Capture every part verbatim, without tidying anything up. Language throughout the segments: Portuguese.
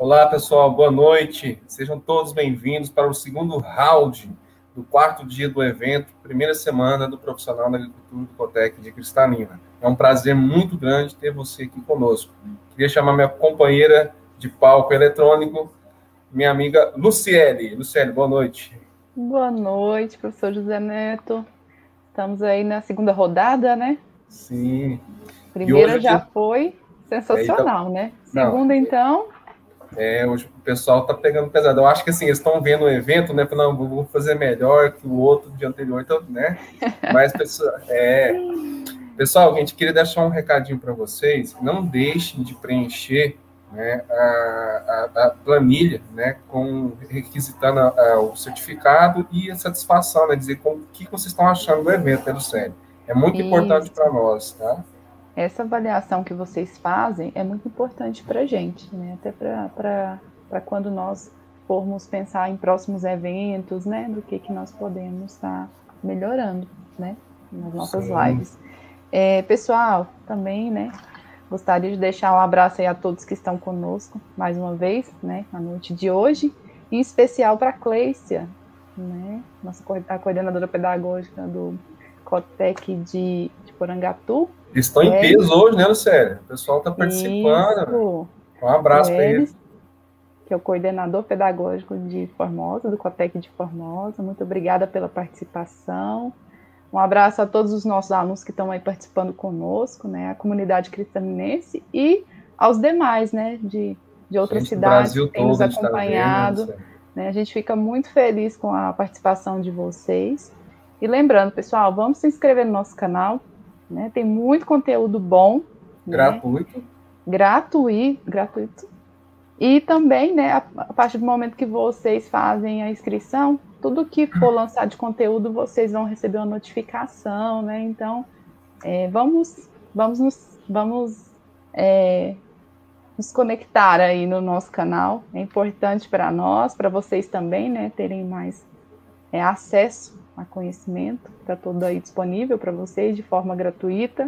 Olá, pessoal, boa noite. Sejam todos bem-vindos para o segundo round do quarto dia do evento, primeira semana do Profissional na Agricultura do Cotec de Cristalina. É um prazer muito grande ter você aqui conosco. Queria chamar minha companheira de palco eletrônico, minha amiga Luciele. Luciele, boa noite. Boa noite, professor José Neto. Estamos aí na segunda rodada, né? Sim. Primeira já dia... foi sensacional, é, então... né? Segunda, Não. então... É, hoje o pessoal está pegando pesado. Eu acho que assim, eles estão vendo o evento, né? Não, vou fazer melhor que o outro dia anterior, então, né? Mas, pessoal, é... pessoal, a gente queria deixar um recadinho para vocês. Não deixem de preencher, né, a, a, a planilha, né? Com requisitando a, a, o certificado e a satisfação, né? Dizer com o que vocês estão achando do evento, né, Lucélio? É muito Isso. importante para nós, tá? Essa avaliação que vocês fazem é muito importante para a gente, né? Até para quando nós formos pensar em próximos eventos, né? Do que, que nós podemos estar melhorando, né? Nas nossas Sim. lives. É, pessoal, também, né? Gostaria de deixar um abraço aí a todos que estão conosco, mais uma vez, né? Na noite de hoje, em especial para a Cleicia, né? Nossa a coordenadora pedagógica do Cotec de, de Porangatu. Estão em peso hoje, né, Lucélia? O pessoal está participando. Isso. Um abraço para eles. Que é o coordenador pedagógico de Formosa, do Cotec de Formosa. Muito obrigada pela participação. Um abraço a todos os nossos alunos que estão aí participando conosco, né? A comunidade cristalinense e aos demais, né? De, de outras gente, cidades que têm nos tá acompanhado. Vendo, né? A gente fica muito feliz com a participação de vocês. E lembrando, pessoal, vamos se inscrever no nosso canal. Né? Tem muito conteúdo bom. Gratuito. Né? Gratuito. Gratuito. E também, né, a, a partir do momento que vocês fazem a inscrição, tudo que for lançado de conteúdo, vocês vão receber uma notificação, né? Então, é, vamos, vamos, nos, vamos é, nos conectar aí no nosso canal. É importante para nós, para vocês também, né, terem mais é, acesso a conhecimento, está tudo aí disponível para vocês de forma gratuita.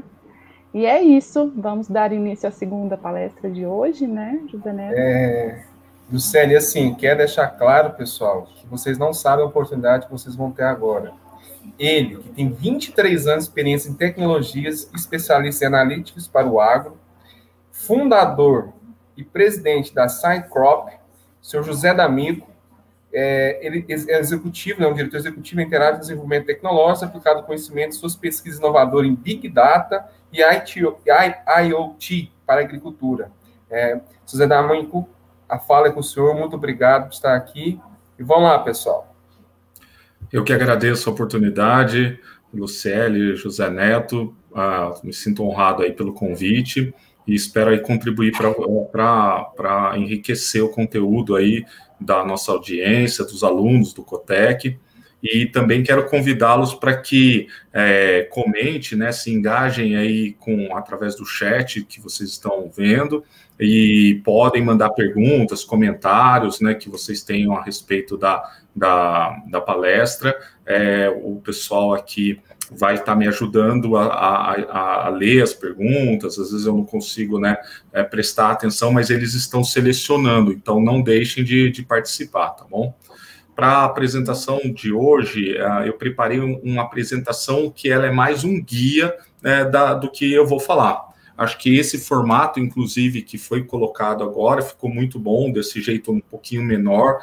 E é isso, vamos dar início à segunda palestra de hoje, né, José Neto? É, Lucélia, assim, quer deixar claro, pessoal, que vocês não sabem a oportunidade que vocês vão ter agora. Ele, que tem vinte e três anos de experiência em tecnologias, especialista em analíticos para o agro, fundador e presidente da SciCrop, senhor José D'Amico, É, ele é executivo, é um diretor executivo integrado de desenvolvimento tecnológico, aplicado ao conhecimento, suas pesquisas inovadoras em Big Data e I O T para a agricultura. É, José D'Amico, a fala é com o senhor, muito obrigado por estar aqui. E vamos lá, pessoal. Eu que agradeço a oportunidade, Luciele, José Neto, ah, me sinto honrado aí pelo convite e espero aí contribuir para enriquecer o conteúdo aí da nossa audiência, dos alunos do Cotec, e também quero convidá-los para que é, comente, né, se engajem aí com, através do chat que vocês estão vendo, e podem mandar perguntas, comentários, né, que vocês tenham a respeito da, da, da palestra. É, o pessoal aqui vai estar me ajudando a, a, a ler as perguntas, às vezes eu não consigo, né, é, prestar atenção, mas eles estão selecionando, então não deixem de, de participar, tá bom? Para a apresentação de hoje, eu preparei uma apresentação que ela é mais um guia, né, da, do que eu vou falar. Acho que esse formato, inclusive, que foi colocado agora, ficou muito bom, desse jeito um pouquinho menor.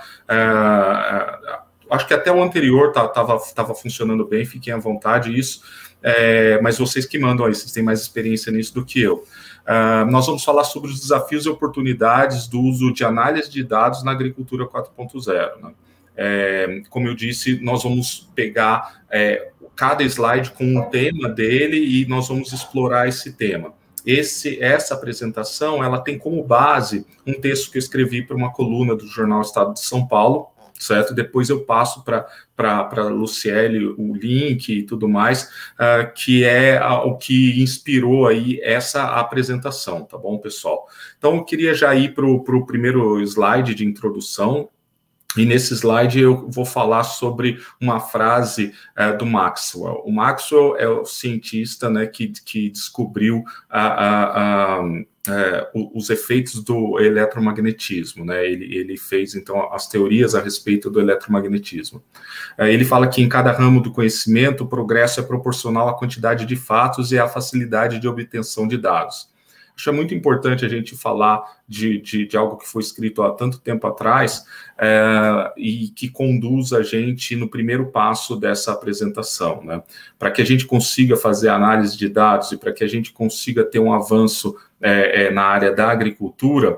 É, acho que até o anterior estava tava funcionando bem, fiquem à vontade isso, é, mas vocês que mandam aí, vocês têm mais experiência nisso do que eu. Uh, nós vamos falar sobre os desafios e oportunidades do uso de análise de dados na agricultura quatro ponto zero, né? É, como eu disse, nós vamos pegar é, cada slide com um tema dele e nós vamos explorar esse tema. Esse, essa apresentação, ela tem como base um texto que eu escrevi para uma coluna do jornal Estado de São Paulo, certo? Depois eu passo para para Luciele o link e tudo mais, uh, que é uh, o que inspirou aí essa apresentação, tá bom, pessoal? Então, eu queria já ir para o primeiro slide de introdução. E nesse slide eu vou falar sobre uma frase é, do Maxwell. O Maxwell é o cientista, né, que, que descobriu a, a, a, é, os efeitos do eletromagnetismo, né? Ele, ele fez, então, as teorias a respeito do eletromagnetismo. É, ele fala que em cada ramo do conhecimento, o progresso é proporcional à quantidade de fatos e à facilidade de obtenção de dados. Acho é muito importante a gente falar de, de, de algo que foi escrito há tanto tempo atrás é, e que conduz a gente no primeiro passo dessa apresentação, né? Para que a gente consiga fazer análise de dados e para que a gente consiga ter um avanço é, é, na área da agricultura,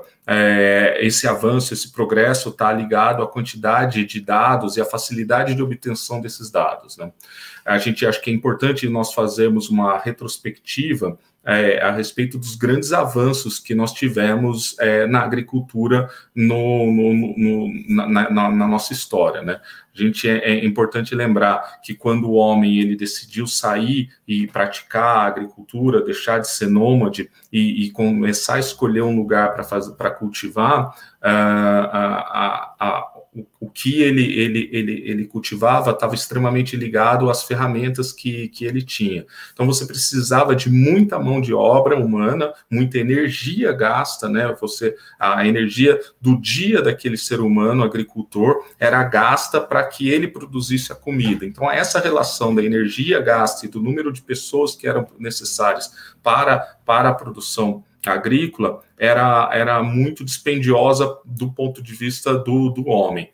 é, esse avanço, esse progresso está ligado à quantidade de dados e à facilidade de obtenção desses dados, né? A gente acha que é importante nós fazermos uma retrospectiva É, a respeito dos grandes avanços que nós tivemos é, na agricultura no, no, no, na, na, na nossa história, né? A gente é, é importante lembrar que quando o homem ele decidiu sair e praticar a agricultura, deixar de ser nômade e, e começar a escolher um lugar para fazer para cultivar, uh, a, a, a o que ele, ele, ele, ele cultivava estava extremamente ligado às ferramentas que, que ele tinha. Então, você precisava de muita mão de obra humana, muita energia gasta, né? Você, a energia do dia daquele ser humano, agricultor, era gasta para que ele produzisse a comida. Então, essa relação da energia gasta e do número de pessoas que eram necessárias para, para a produção agrícola era, era muito dispendiosa do ponto de vista do, do homem.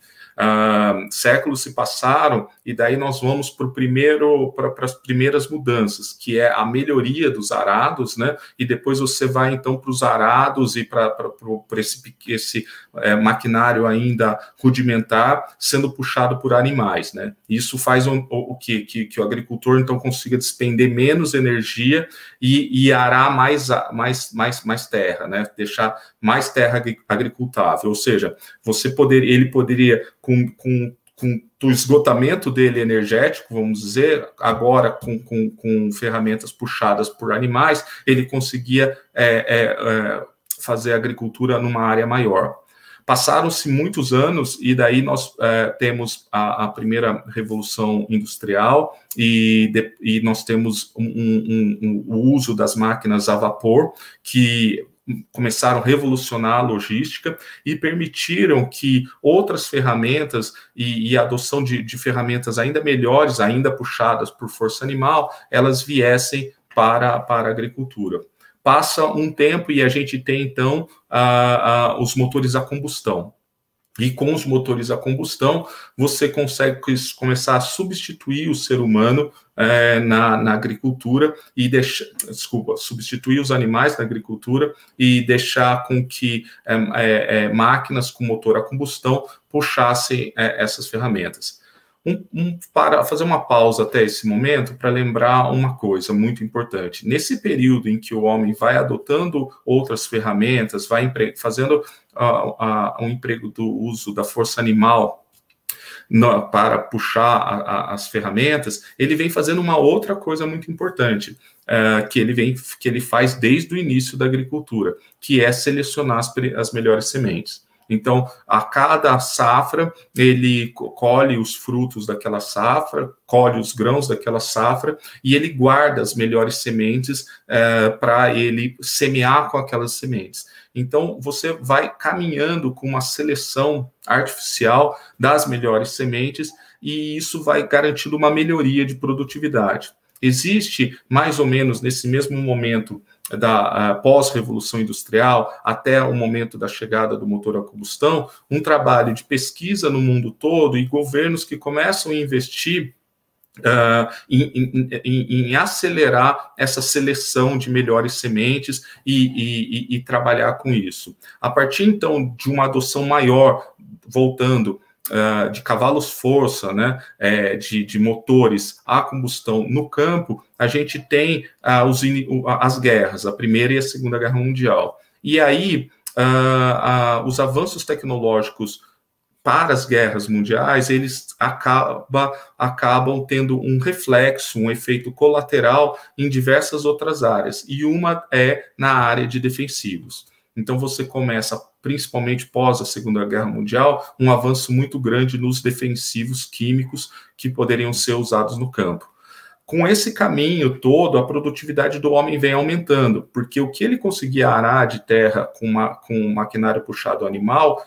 Uh, séculos se passaram e daí nós vamos para o primeiro, para as primeiras mudanças, que é a melhoria dos arados, né? E depois você vai então para os arados e para esse, esse é, maquinário ainda rudimentar sendo puxado por animais, né? Isso faz o, o, o que, que, que o agricultor então consiga despender menos energia e, e arar mais, mais, mais, mais terra, né? Deixar mais terra agricultável, ou seja, você poder, ele poderia com, com, com o esgotamento dele energético, vamos dizer, agora com, com, com ferramentas puxadas por animais, ele conseguia é, é, é, fazer agricultura numa área maior. Passaram-se muitos anos e daí nós é, temos a, a primeira revolução industrial e, de, e nós temos um, um, um, o uso das máquinas a vapor que começaram a revolucionar a logística e permitiram que outras ferramentas e, e a adoção de, de ferramentas ainda melhores, ainda puxadas por força animal, elas viessem para, para a agricultura. Passa um tempo e a gente tem, então, a, a, os motores a combustão. E com os motores a combustão, você consegue começar a substituir o ser humano é, na, na agricultura e deixar, desculpa, substituir os animais na agricultura e deixar com que é, é, máquinas com motor a combustão puxassem é, essas ferramentas. Um, um, para fazer uma pausa até esse momento, para lembrar uma coisa muito importante. Nesse período em que o homem vai adotando outras ferramentas, vai empre- fazendo uh, uh, um emprego do uso da força animal no, para puxar a, a, as ferramentas, ele vem fazendo uma outra coisa muito importante, uh, que, ele vem, que ele faz desde o início da agricultura, que é selecionar as, as melhores sementes. Então, a cada safra, ele colhe os frutos daquela safra, colhe os grãos daquela safra, e ele guarda as melhores sementes é, para ele semear com aquelas sementes. Então, você vai caminhando com uma seleção artificial das melhores sementes, e isso vai garantindo uma melhoria de produtividade. Existe, mais ou menos, nesse mesmo momento da pós-revolução industrial até o momento da chegada do motor a combustão, um trabalho de pesquisa no mundo todo e governos que começam a investir uh, em, em, em, em acelerar essa seleção de melhores sementes e, e, e trabalhar com isso. A partir, então, de uma adoção maior, voltando, Uh, de cavalos-força, né, é, de, de motores a combustão no campo, a gente tem uh, os, as guerras, a Primeira e a Segunda Guerra Mundial. E aí, uh, uh, os avanços tecnológicos para as guerras mundiais, eles acaba, acabam tendo um reflexo, um efeito colateral em diversas outras áreas, e uma é na área de defensivos. Então você começa, principalmente pós a Segunda Guerra Mundial, um avanço muito grande nos defensivos químicos que poderiam ser usados no campo. Com esse caminho todo, a produtividade do homem vem aumentando, porque o que ele conseguia arar de terra com, uma, com um maquinário puxado animal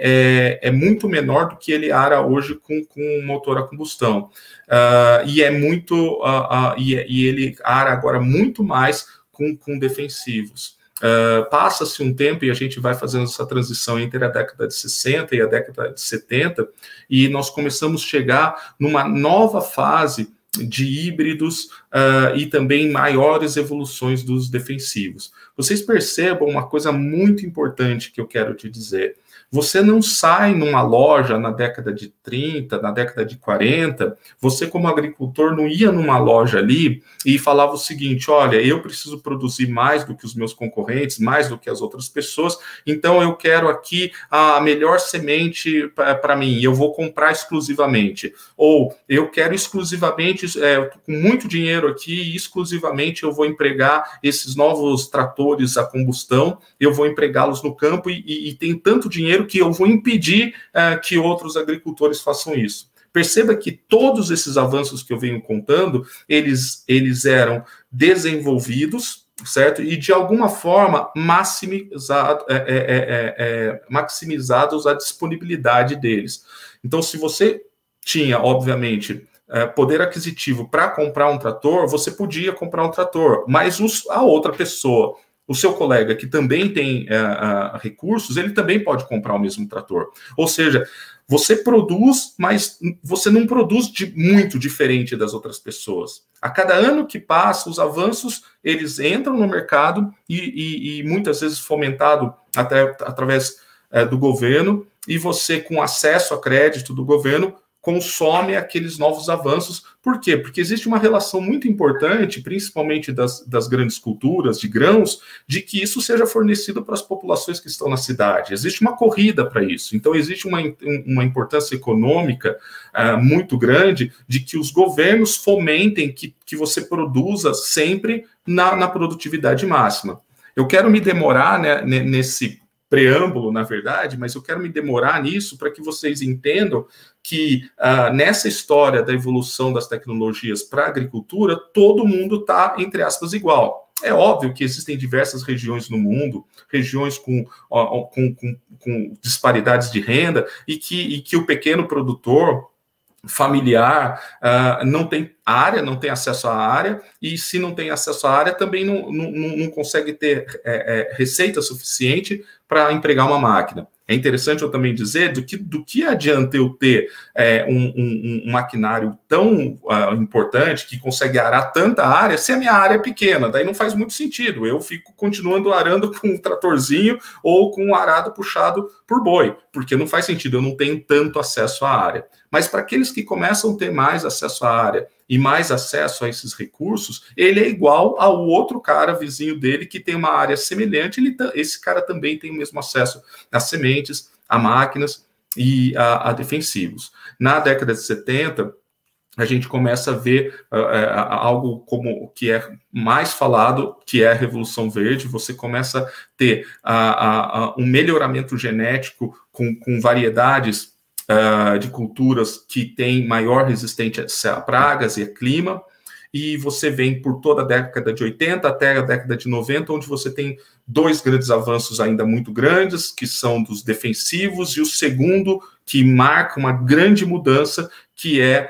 é, é, é muito menor do que ele ara hoje com, com um motor a combustão. Uh, e é muito uh, uh, e, e ele ara agora muito mais com, com defensivos. Uh, passa-se um tempo e a gente vai fazendo essa transição entre a década de sessenta e a década de setenta, e nós começamos a chegar numa nova fase de híbridos uh, e também maiores evoluções dos defensivos. Vocês percebam uma coisa muito importante que eu quero te dizer. Você não sai numa loja na década de trinta, na década de quarenta, você como agricultor não ia numa loja ali e falava o seguinte, olha, eu preciso produzir mais do que os meus concorrentes, mais do que as outras pessoas, então eu quero aqui a melhor semente para mim, eu vou comprar exclusivamente. Ou eu quero exclusivamente, é, com muito dinheiro aqui, exclusivamente eu vou empregar esses novos tratores a combustão, eu vou empregá-los no campo e, e, e tem tanto dinheiro que eu vou impedir uh, que outros agricultores façam isso. Perceba que todos esses avanços que eu venho contando, eles, eles eram desenvolvidos, certo? E, de alguma forma, maximizado, é, é, é, é, maximizados a disponibilidade deles. Então, se você tinha, obviamente, é, poder aquisitivo para comprar um trator, você podia comprar um trator, mas os, a outra pessoa, o seu colega que também tem uh, uh, recursos, ele também pode comprar o mesmo trator. Ou seja, você produz, mas você não produz de muito diferente das outras pessoas. A cada ano que passa, os avanços, eles entram no mercado e, e, e muitas vezes fomentado até através uh, do governo, e você, com acesso a crédito do governo, consome aqueles novos avanços. Por quê? Porque existe uma relação muito importante, principalmente das, das grandes culturas de grãos, de que isso seja fornecido para as populações que estão na cidade. Existe uma corrida para isso. Então, existe uma, uma importância econômica uh, muito grande de que os governos fomentem que, que você produza sempre na, na produtividade máxima. Eu quero me demorar, né, nesse preâmbulo, na verdade, mas eu quero me demorar nisso para que vocês entendam que uh, nessa história da evolução das tecnologias para a agricultura, todo mundo está, entre aspas, igual. É óbvio que existem diversas regiões no mundo, regiões com, uh, com, com, com disparidades de renda, e que, e que o pequeno produtor familiar uh, não tem área, não tem acesso à área, e se não tem acesso à área, também não, não, não consegue ter é, é, receita suficiente para empregar uma máquina. É interessante eu também dizer do que, do que adianta eu ter é, um, um, um maquinário tão uh, importante que consegue arar tanta área se a minha área é pequena. Daí não faz muito sentido. Eu fico continuando arando com um tratorzinho ou com um arado puxado por boi, porque não faz sentido, eu não tenho tanto acesso à área. Mas para aqueles que começam a ter mais acesso à área e mais acesso a esses recursos, ele é igual ao outro cara vizinho dele que tem uma área semelhante, ele, esse cara também tem o mesmo acesso a sementes, a máquinas e a, a defensivos. Na década de setenta, a gente começa a ver uh, uh, algo como o que é mais falado, que é a Revolução Verde. Você começa a ter uh, uh, uh, um melhoramento genético com, com variedades Uh, de culturas que têm maior resistência a pragas e a clima, e você vem por toda a década de oitenta até a década de noventa, onde você tem dois grandes avanços ainda muito grandes, que são dos defensivos, e o segundo, que marca uma grande mudança, que é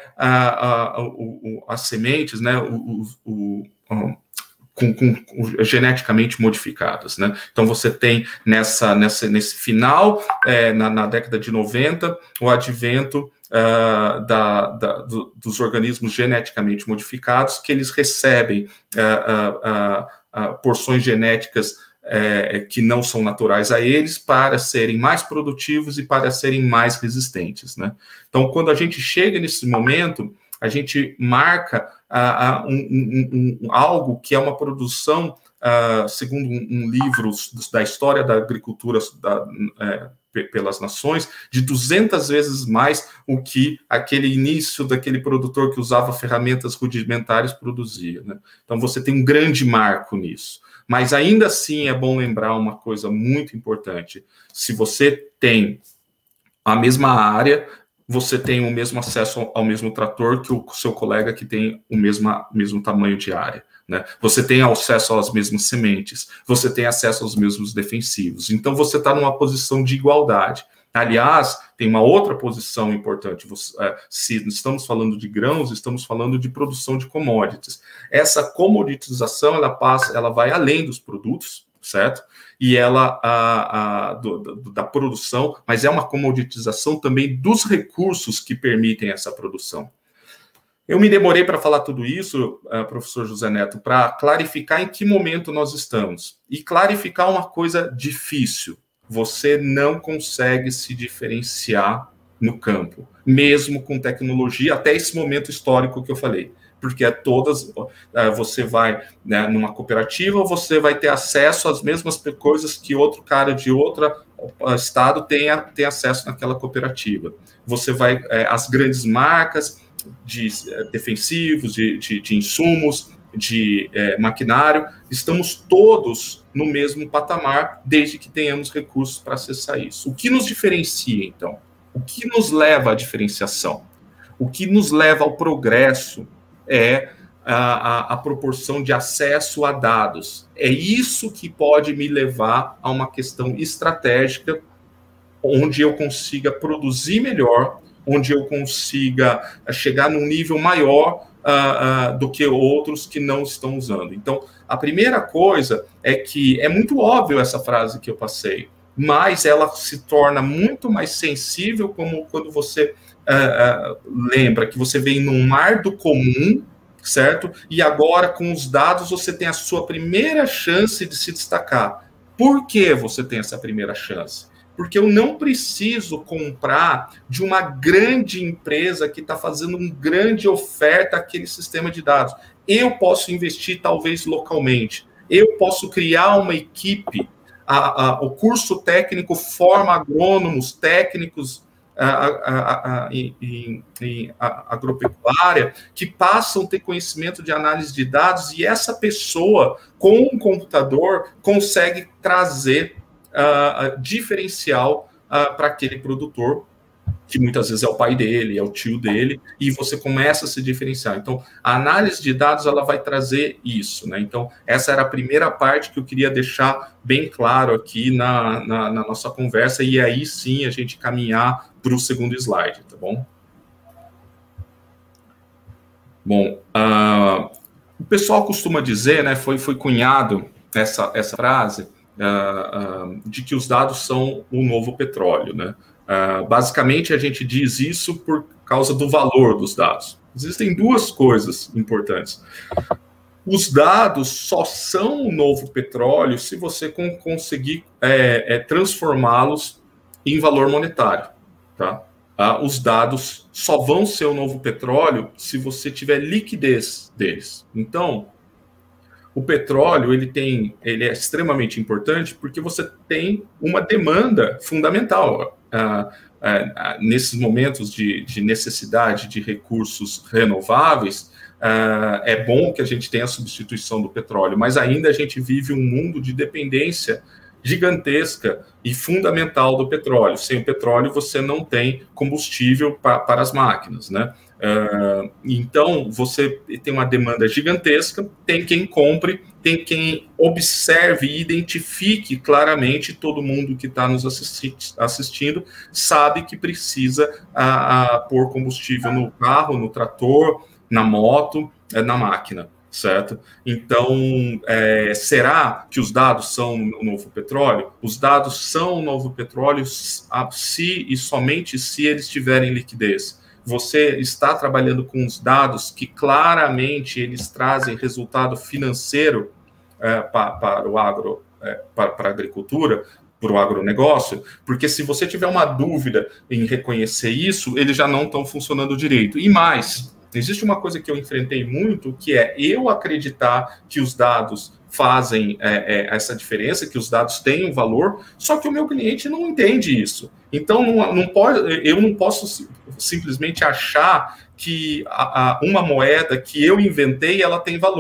a, a, o, as sementes, né, o, o, o Com, com, com, geneticamente modificadas, né? Então você tem nessa, nessa, nesse final, é, na, na década de noventa, o advento uh, da, da, do, dos organismos geneticamente modificados, que eles recebem uh, uh, uh, uh, porções genéticas uh, que não são naturais a eles, para serem mais produtivos e para serem mais resistentes, né? Então, quando a gente chega nesse momento, a gente marca uh, um, um, um, algo que é uma produção, uh, segundo um, um livro da história da agricultura da, uh, pelas nações, de duzentas vezes mais o que aquele início daquele produtor que usava ferramentas rudimentares produzia, né? Então, você tem um grande marco nisso. Mas ainda assim é bom lembrar uma coisa muito importante. Se você tem a mesma área, você tem o mesmo acesso ao mesmo trator que o seu colega que tem o mesmo, mesmo tamanho de área, né? Você tem acesso às mesmas sementes, você tem acesso aos mesmos defensivos. Então, você está numa posição de igualdade. Aliás, tem uma outra posição importante. Se estamos falando de grãos, estamos falando de produção de commodities. Essa comoditização, ela passa, ela vai além dos produtos, certo? E ela, a, a, do, do, da produção, mas é uma comoditização também dos recursos que permitem essa produção. Eu me demorei para falar tudo isso, uh, professor José Neto, para clarificar em que momento nós estamos. E clarificar uma coisa difícil. Você não consegue se diferenciar no campo, mesmo com tecnologia, até esse momento histórico que eu falei. Porque é todas, você vai, né, numa cooperativa, você vai ter acesso às mesmas coisas que outro cara de outro estado tenha, tem acesso naquela cooperativa. Você vai, é, as grandes marcas de defensivos, de, de, de insumos, de é, maquinário, estamos todos no mesmo patamar, desde que tenhamos recursos para acessar isso. O que nos diferencia, então? O que nos leva à diferenciação? O que nos leva ao progresso é a, a, a proporção de acesso a dados. É isso que pode me levar a uma questão estratégica, onde eu consiga produzir melhor, onde eu consiga chegar num nível maior Uh, uh, do que outros que não estão usando. Então, a primeira coisa é que é muito óbvio essa frase que eu passei, mas ela se torna muito mais sensível como quando você uh, uh, lembra que você vem num mar do comum, certo? E agora, com os dados, você tem a sua primeira chance de se destacar. Por que você tem essa primeira chance? Porque eu não preciso comprar de uma grande empresa que está fazendo uma grande oferta àquele sistema de dados. Eu posso investir, talvez, localmente. Eu posso criar uma equipe. A, a, o curso técnico forma agrônomos, técnicos a, a, a, em, em, em agropecuária, que passam a ter conhecimento de análise de dados, e essa pessoa, com um computador, consegue trazer Uh, uh, diferencial uh, para aquele produtor, que muitas vezes é o pai dele, é o tio dele, e você começa a se diferenciar. Então, a análise de dados, ela vai trazer isso, né? Então, essa era a primeira parte que eu queria deixar bem claro aqui na, na, na nossa conversa, e aí sim a gente caminhar para o segundo slide, tá bom? Bom, uh, o pessoal costuma dizer, né, foi, foi cunhado essa, essa frase, Uh, uh, de que os dados são o novo petróleo, né? Uh, basicamente, a gente diz isso por causa do valor dos dados. Existem duas coisas importantes. Os dados só são o novo petróleo se você com, conseguir é, é, transformá-los em valor monetário, tá? Uh, os dados só vão ser o novo petróleo se você tiver liquidez deles. Então, o petróleo, ele tem, ele é extremamente importante porque você tem uma demanda fundamental. Ah, ah, nesses momentos de, de necessidade de recursos renováveis, ah, é bom que a gente tenha a substituição do petróleo, mas ainda a gente vive um mundo de dependência gigantesca e fundamental do petróleo. Sem o petróleo, você não tem combustível pa, para as máquinas, né? Uh, então, você tem uma demanda gigantesca, tem quem compre, tem quem observe e identifique claramente. Todo mundo que está nos assisti assistindo sabe que precisa uh, uh, pôr combustível no carro, no trator, na moto, uh, na máquina, certo? Então, é, será que os dados são o novo petróleo? Os dados são o novo petróleo se e somente se eles tiverem liquidez. Você está trabalhando com os dados que claramente eles trazem resultado financeiro é, para, para o agro, é, para, para a agricultura, para o agronegócio, porque se você tiver uma dúvida em reconhecer isso, eles já não estão funcionando direito. E mais, existe uma coisa que eu enfrentei muito, que é eu acreditar que os dados fazem é, é, essa diferença, que os dados têm um valor, só que o meu cliente não entende isso. Então, não, não pode, eu não posso simplesmente achar que a, a, uma moeda que eu inventei, ela tem valor.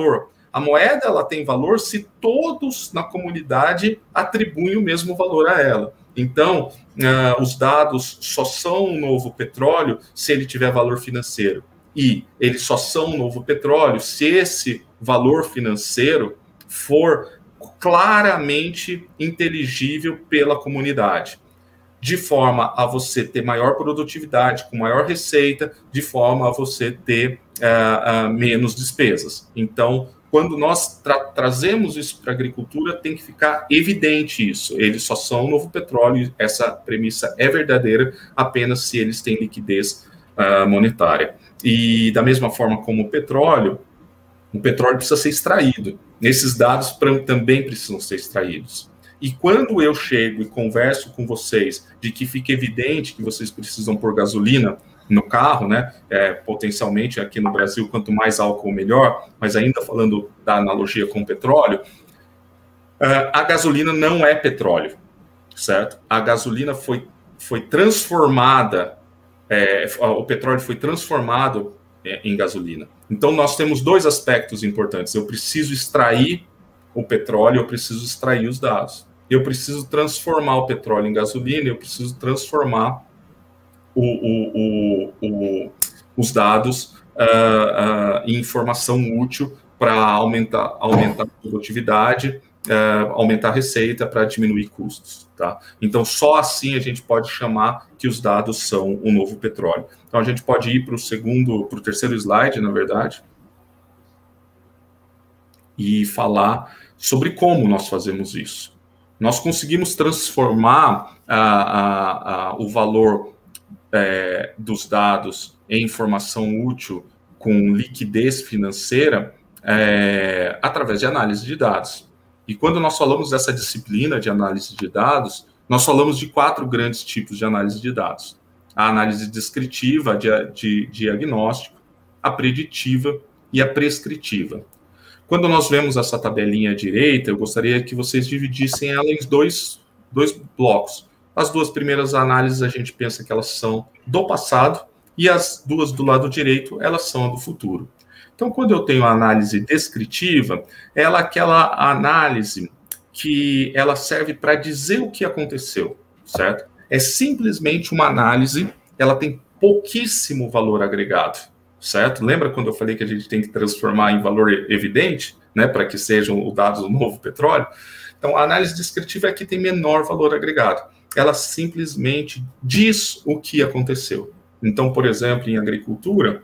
A moeda ela tem valor se todos na comunidade atribuem o mesmo valor a ela. Então, uh, os dados só são um novo petróleo se ele tiver valor financeiro. E eles só são um novo petróleo se esse valor financeiro for claramente inteligível pela comunidade, de forma a você ter maior produtividade, com maior receita, de forma a você ter uh, uh, menos despesas. Então, quando nós tra trazemos isso para a agricultura, tem que ficar evidente isso. Eles só são um novo petróleo, essa premissa é verdadeira apenas se eles têm liquidez uh, monetária. E da mesma forma como o petróleo, o petróleo precisa ser extraído. Esses dados também precisam ser extraídos. E quando eu chego e converso com vocês de que fica evidente que vocês precisam pôr gasolina no carro, né? É, potencialmente aqui no Brasil, quanto mais álcool, melhor, mas ainda falando da analogia com o petróleo, a gasolina não é petróleo, certo? A gasolina foi, foi transformada, é, o petróleo foi transformado é, em gasolina. Então, nós temos dois aspectos importantes. Eu preciso extrair o petróleo, eu preciso extrair os dados. Eu preciso transformar o petróleo em gasolina, eu preciso transformar o, o, o, o, os dados uh, uh, em informação útil para aumentar, aumentar a produtividade, uh, aumentar a receita, para diminuir custos. Tá? Então, só assim a gente pode chamar que os dados são o novo petróleo. Então, a gente pode ir para o segundo, para o terceiro slide, na verdade, e falar sobre como nós fazemos isso. Nós conseguimos transformar a, a, a, o valor é, dos dados em informação útil com liquidez financeira é, através de análise de dados. E quando nós falamos dessa disciplina de análise de dados, nós falamos de quatro grandes tipos de análise de dados. A análise descritiva, de, de, de diagnóstico, a preditiva e a prescritiva. Quando nós vemos essa tabelinha à direita, eu gostaria que vocês dividissem ela em dois, dois blocos. As duas primeiras análises, a gente pensa que elas são do passado, e as duas do lado direito, elas são do futuro. Então, quando eu tenho a análise descritiva, ela é aquela análise que ela serve para dizer o que aconteceu, certo? É simplesmente uma análise, ela tem pouquíssimo valor agregado. Certo? Lembra quando eu falei que a gente tem que transformar em valor evidente, né, para que sejam os dados do novo petróleo? Então, a análise descritiva é que tem menor valor agregado. Ela simplesmente diz o que aconteceu. Então, por exemplo, em agricultura,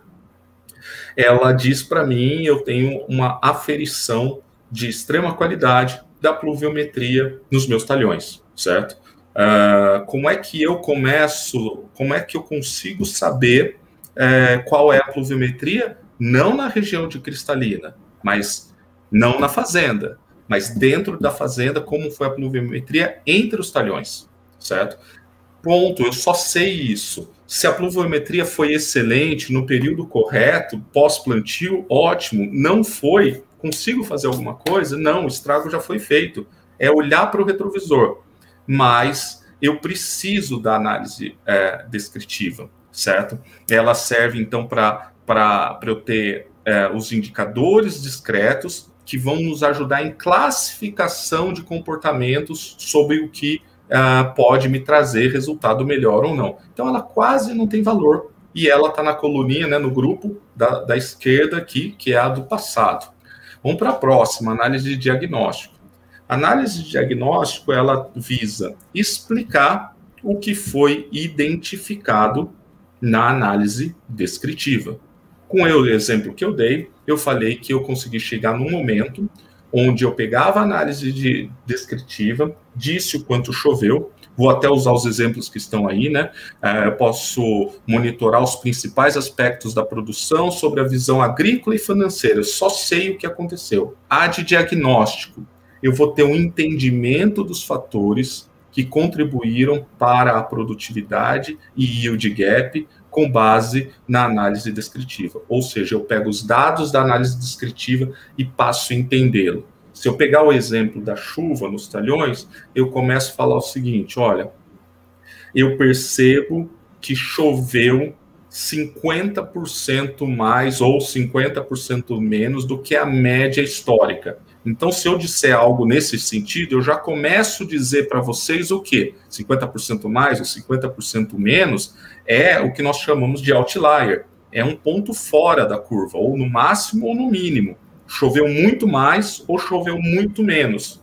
ela diz para mim, eu tenho uma aferição de extrema qualidade da pluviometria nos meus talhões, certo? Uh, como é que eu começo, como é que eu consigo saber É, qual é a pluviometria? Não na região de Cristalina, mas não na fazenda, mas dentro da fazenda, como foi a pluviometria entre os talhões, certo? Ponto, eu só sei isso. Se a pluviometria foi excelente no período correto, pós-plantio, ótimo. Não foi, consigo fazer alguma coisa? Não, o estrago já foi feito. É olhar para o retrovisor, mas eu preciso da análise é, descritiva. Certo? Ela serve, então, para eu ter é, os indicadores discretos que vão nos ajudar em classificação de comportamentos sobre o que é, pode me trazer resultado melhor ou não. Então, ela quase não tem valor. E ela está na coluninha, né, no grupo da, da esquerda aqui, que é a do passado. Vamos para a próxima, análise de diagnóstico. A análise de diagnóstico, ela visa explicar o que foi identificado na análise descritiva. Com o exemplo que eu dei, eu falei que eu consegui chegar num momento onde eu pegava a análise de descritiva, disse o quanto choveu, vou até usar os exemplos que estão aí, né? É, eu posso monitorar os principais aspectos da produção sobre a visão agrícola e financeira, eu só sei o que aconteceu. A de diagnóstico, eu vou ter um entendimento dos fatores que contribuíram para a produtividade e yield gap com base na análise descritiva. Ou seja, eu pego os dados da análise descritiva e passo a entendê-lo. Se eu pegar o exemplo da chuva nos talhões, eu começo a falar o seguinte, olha, eu percebo que choveu cinquenta por cento mais ou cinquenta por cento menos do que a média histórica. Então, se eu disser algo nesse sentido, eu já começo a dizer para vocês o quê? cinquenta por cento mais ou cinquenta por cento menos é o que nós chamamos de outlier. É um ponto fora da curva, ou no máximo ou no mínimo. Choveu muito mais ou choveu muito menos.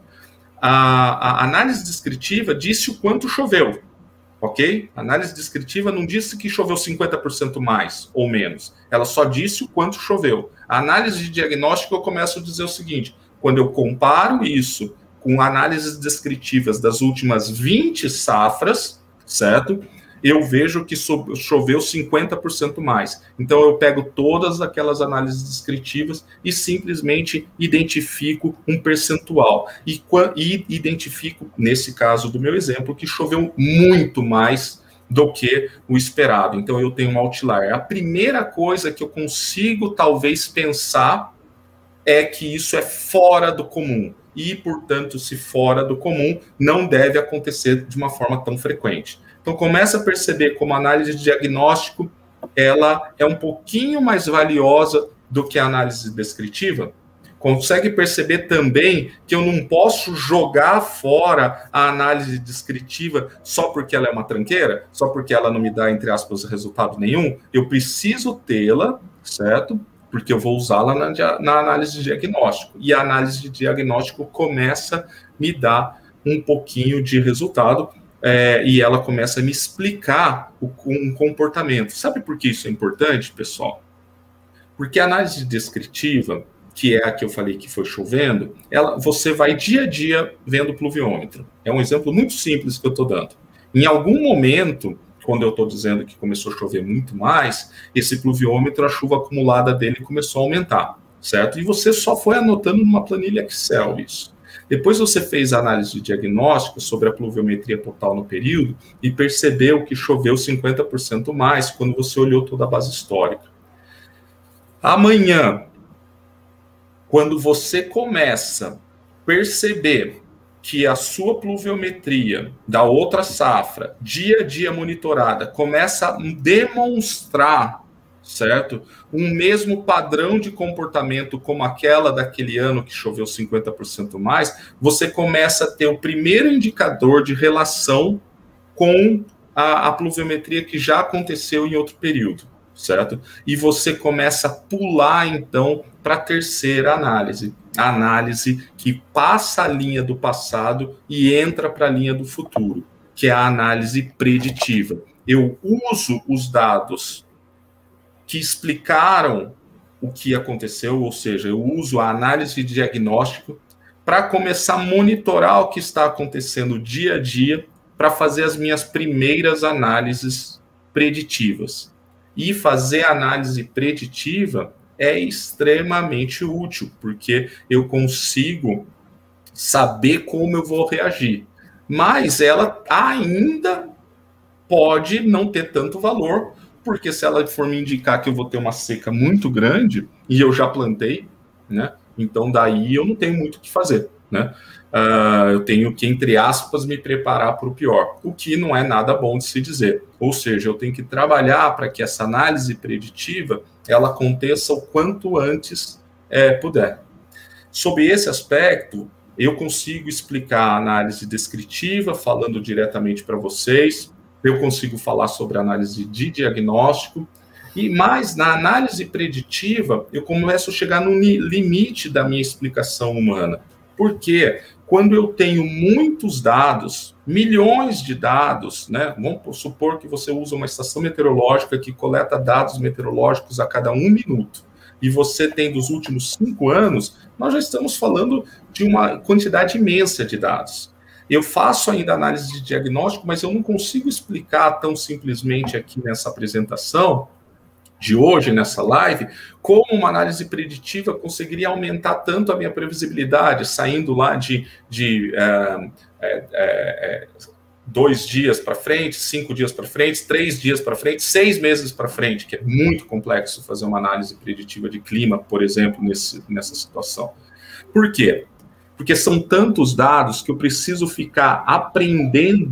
A, a análise descritiva disse o quanto choveu, ok? A análise descritiva não disse que choveu cinquenta por cento mais ou menos. Ela só disse o quanto choveu. A análise de diagnóstico, eu começo a dizer o seguinte: quando eu comparo isso com análises descritivas das últimas vinte safras, certo? Eu vejo que choveu cinquenta por cento mais. Então, eu pego todas aquelas análises descritivas e simplesmente identifico um percentual. E, e identifico, nesse caso do meu exemplo, que choveu muito mais do que o esperado. Então, eu tenho um outlier. A primeira coisa que eu consigo, talvez, pensar é que isso é fora do comum. E, portanto, se fora do comum, não deve acontecer de uma forma tão frequente. Então, começa a perceber como a análise de diagnóstico ela é um pouquinho mais valiosa do que a análise descritiva. Consegue perceber também que eu não posso jogar fora a análise descritiva só porque ela é uma tranqueira, só porque ela não me dá, entre aspas, resultado nenhum. Eu preciso tê-la, certo? Porque eu vou usá-la na, na análise de diagnóstico. E a análise de diagnóstico começa a me dar um pouquinho de resultado. É, e ela começa a me explicar o, um comportamento. Sabe por que isso é importante, pessoal? Porque a análise descritiva, que é a que eu falei que foi chovendo, ela, você vai dia a dia vendo o pluviômetro. É um exemplo muito simples que eu estou dando. Em algum momento, quando eu estou dizendo que começou a chover muito mais, esse pluviômetro, a chuva acumulada dele começou a aumentar, certo? E você só foi anotando numa planilha Excel isso. Depois você fez a análise de diagnóstico sobre a pluviometria total no período e percebeu que choveu cinquenta por cento mais quando você olhou toda a base histórica. Amanhã, quando você começa a perceber que a sua pluviometria da outra safra, dia a dia monitorada, começa a demonstrar, certo? Um mesmo padrão de comportamento como aquela daquele ano que choveu cinquenta por cento mais, você começa a ter o primeiro indicador de relação com a, a pluviometria que já aconteceu em outro período, certo? E você começa a pular, então, para a terceira análise, a análise que passa a linha do passado e entra para a linha do futuro, que é a análise preditiva. Eu uso os dados que explicaram o que aconteceu, ou seja, eu uso a análise de diagnóstico para começar a monitorar o que está acontecendo dia a dia, para fazer as minhas primeiras análises preditivas. E fazer análise preditiva é extremamente útil, porque eu consigo saber como eu vou reagir. Mas ela ainda pode não ter tanto valor, porque se ela for me indicar que eu vou ter uma seca muito grande, e eu já plantei, né? Então daí eu não tenho muito o que fazer, né? Uh, eu tenho que, entre aspas, me preparar para o pior, o que não é nada bom de se dizer. Ou seja, eu tenho que trabalhar para que essa análise preditiva ela aconteça o quanto antes é, puder. Sob esse aspecto, eu consigo explicar a análise descritiva, falando diretamente para vocês. Eu consigo falar sobre análise de diagnóstico, e mais na análise preditiva, eu começo a chegar no limite da minha explicação humana. Por quê? Quando eu tenho muitos dados, milhões de dados, né? Vamos supor que você usa uma estação meteorológica que coleta dados meteorológicos a cada um minuto, e você tem dos últimos cinco anos, nós já estamos falando de uma quantidade imensa de dados. Eu faço ainda análise de diagnóstico, mas eu não consigo explicar tão simplesmente aqui nessa apresentação de hoje, nessa live, como uma análise preditiva conseguiria aumentar tanto a minha previsibilidade, saindo lá de, de é, é, é, dois dias para frente, cinco dias para frente, três dias para frente, seis meses para frente, que é muito complexo fazer uma análise preditiva de clima, por exemplo, nesse, nessa situação. Por quê? Porque são tantos dados que eu preciso ficar aprendendo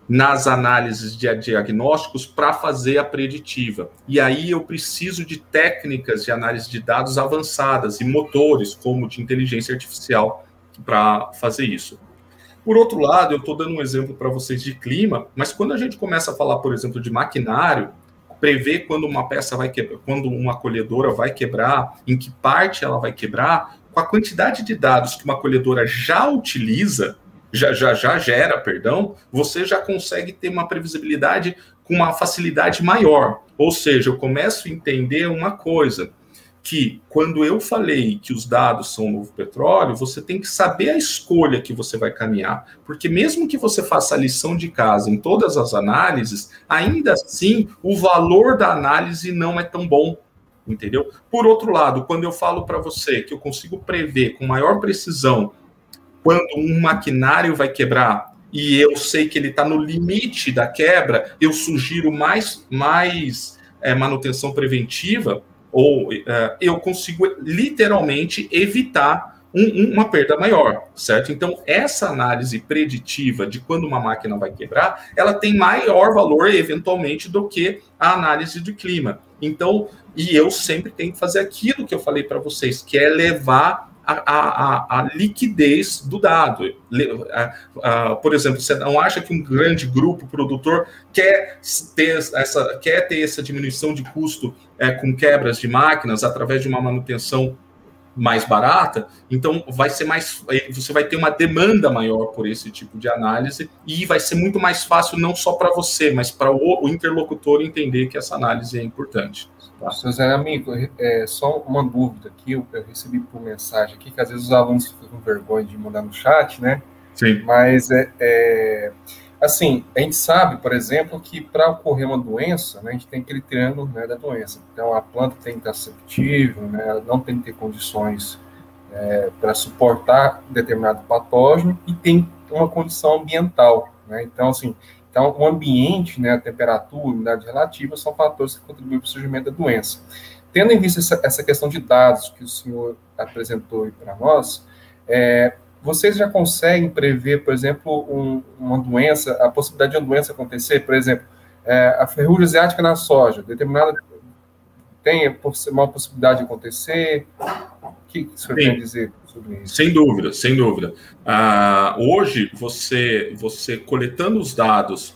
nas análises de diagnósticos para fazer a preditiva. E aí eu preciso de técnicas de análise de dados avançadas e motores, como de inteligência artificial, para fazer isso. Por outro lado, eu estou dando um exemplo para vocês de clima, mas quando a gente começa a falar, por exemplo, de maquinário, prever quando uma peça vai quebrar, quando uma colhedora vai quebrar, em que parte ela vai quebrar, com a quantidade de dados que uma colhedora já utiliza, já, já, já gera, perdão, você já consegue ter uma previsibilidade com uma facilidade maior. Ou seja, eu começo a entender uma coisa, que quando eu falei que os dados são o novo petróleo, você tem que saber a escolha que você vai caminhar. Porque mesmo que você faça a lição de casa em todas as análises, ainda assim, o valor da análise não é tão bom, entendeu? Por outro lado, quando eu falo para você que eu consigo prever com maior precisão quando um maquinário vai quebrar e eu sei que ele está no limite da quebra, eu sugiro mais, mais é, manutenção preventiva, ou uh, eu consigo literalmente evitar um, uma perda maior, certo? Então, essa análise preditiva de quando uma máquina vai quebrar, ela tem maior valor, eventualmente, do que a análise de clima. Então, e eu sempre tenho que fazer aquilo que eu falei para vocês, que é levar a, a, a liquidez do dado. A, a, por exemplo, você não acha que um grande grupo produtor quer ter essa, quer ter essa diminuição de custo é, com quebras de máquinas através de uma manutenção mais barata? Então vai ser mais, você vai ter uma demanda maior por esse tipo de análise e vai ser muito mais fácil não só para você, mas para o, o interlocutor entender que essa análise é importante. Tá. Seu Zé, amigo, é, só uma dúvida aqui, eu, eu recebi por mensagem aqui, que às vezes os alunos ficam com vergonha de mandar no chat, né? Sim. Mas, é, é, assim, a gente sabe, por exemplo, que para ocorrer uma doença, né, a gente tem aquele triângulo, né, da doença. Então, a planta tem que estar susceptível, né, ela não tem que ter condições é, para suportar determinado patógeno e tem uma condição ambiental, né? Então, assim, então, o ambiente, né, a temperatura, a umidade relativa, são fatores que contribuem para o surgimento da doença. Tendo em vista essa, essa questão de dados que o senhor apresentou para nós, é, vocês já conseguem prever, por exemplo, um, uma doença, a possibilidade de uma doença acontecer? Por exemplo, é, a ferrugem asiática na soja, determinada tem uma possibilidade de acontecer? O que o senhor quer dizer sobre isso? Sem dúvida, sem dúvida. Ah, hoje, você, você coletando os dados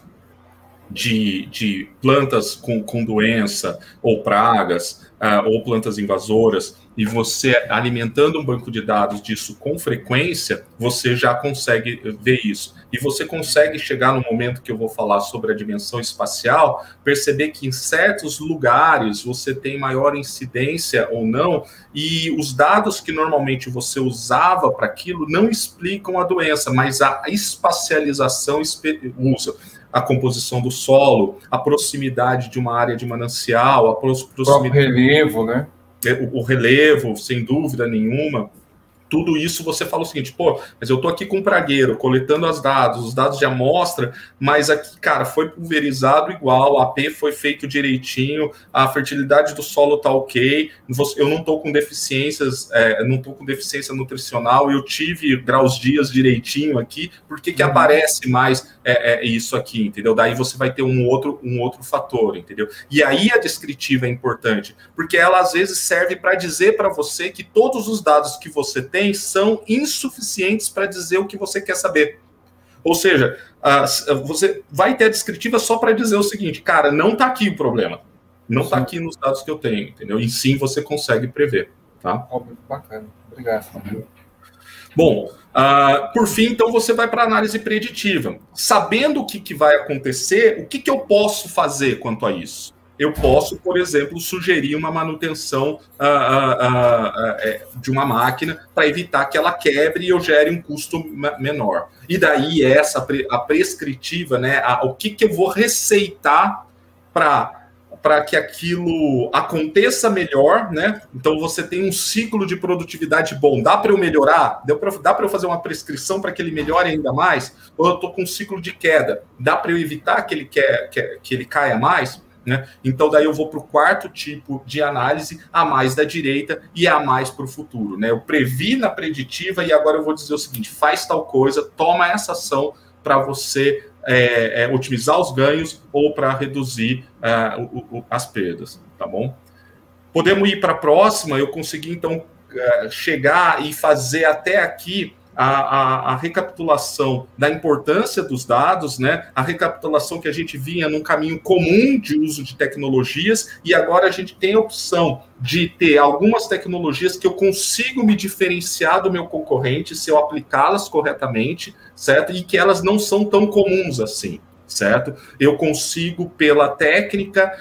de, de plantas com, com doença ou pragas, ah, ou plantas invasoras, e você alimentando um banco de dados disso com frequência, você já consegue ver isso. E você consegue chegar no momento que eu vou falar sobre a dimensão espacial, perceber que em certos lugares você tem maior incidência ou não, e os dados que normalmente você usava para aquilo não explicam a doença, mas a espacialização usa. A composição do solo, a proximidade de uma área de manancial, a proximidade... O relevo, né? O, o relevo, sem dúvida nenhuma. Tudo isso você fala o seguinte, pô, mas eu tô aqui com um pragueiro, coletando os dados, os dados de amostra, mas aqui, cara, foi pulverizado igual, a P foi feito direitinho, a fertilidade do solo tá ok, eu não tô com deficiências, é, não tô com deficiência nutricional, eu tive graus dias direitinho aqui, por que que uhum. aparece mais é, é, isso aqui, entendeu? Daí você vai ter um outro, um outro fator, entendeu? E aí a descritiva é importante, porque ela às vezes serve para dizer para você que todos os dados que você tem são insuficientes para dizer o que você quer saber. Ou seja, uh, você vai ter a descritiva só para dizer o seguinte, cara, não está aqui o problema. Não está aqui nos dados que eu tenho, entendeu? E sim você consegue prever, tá? Óbvio, bacana. Obrigado. Bom, uh, por fim, então você vai para a análise preditiva. Sabendo o que, que vai acontecer, o que, que eu posso fazer quanto a isso? Eu posso, por exemplo, sugerir uma manutenção uh, uh, uh, uh, de uma máquina para evitar que ela quebre e eu gere um custo menor. E daí essa a prescritiva, né? A, o que, que eu vou receitar para para que aquilo aconteça melhor, né? Então você tem um ciclo de produtividade bom. Dá para eu melhorar? Dá para eu fazer uma prescrição para que ele melhore ainda mais? Ou eu estou com um ciclo de queda? Dá para eu evitar que ele, que, que, que ele caia mais? Né? Então, daí eu vou para o quarto tipo de análise, a mais da direita e a mais para o futuro. Né? Eu previ na preditiva e agora eu vou dizer o seguinte, faz tal coisa, toma essa ação para você é, é, otimizar os ganhos ou para reduzir é, o, o, as perdas, tá bom? Podemos ir para a próxima. Eu consegui, então, chegar e fazer até aqui a, a, a recapitulação da importância dos dados, né? A recapitulação que a gente vinha num caminho comum de uso de tecnologias, e agora a gente tem a opção de ter algumas tecnologias que eu consigo me diferenciar do meu concorrente se eu aplicá-las corretamente, certo? E que elas não são tão comuns assim. Certo? Eu consigo, pela técnica,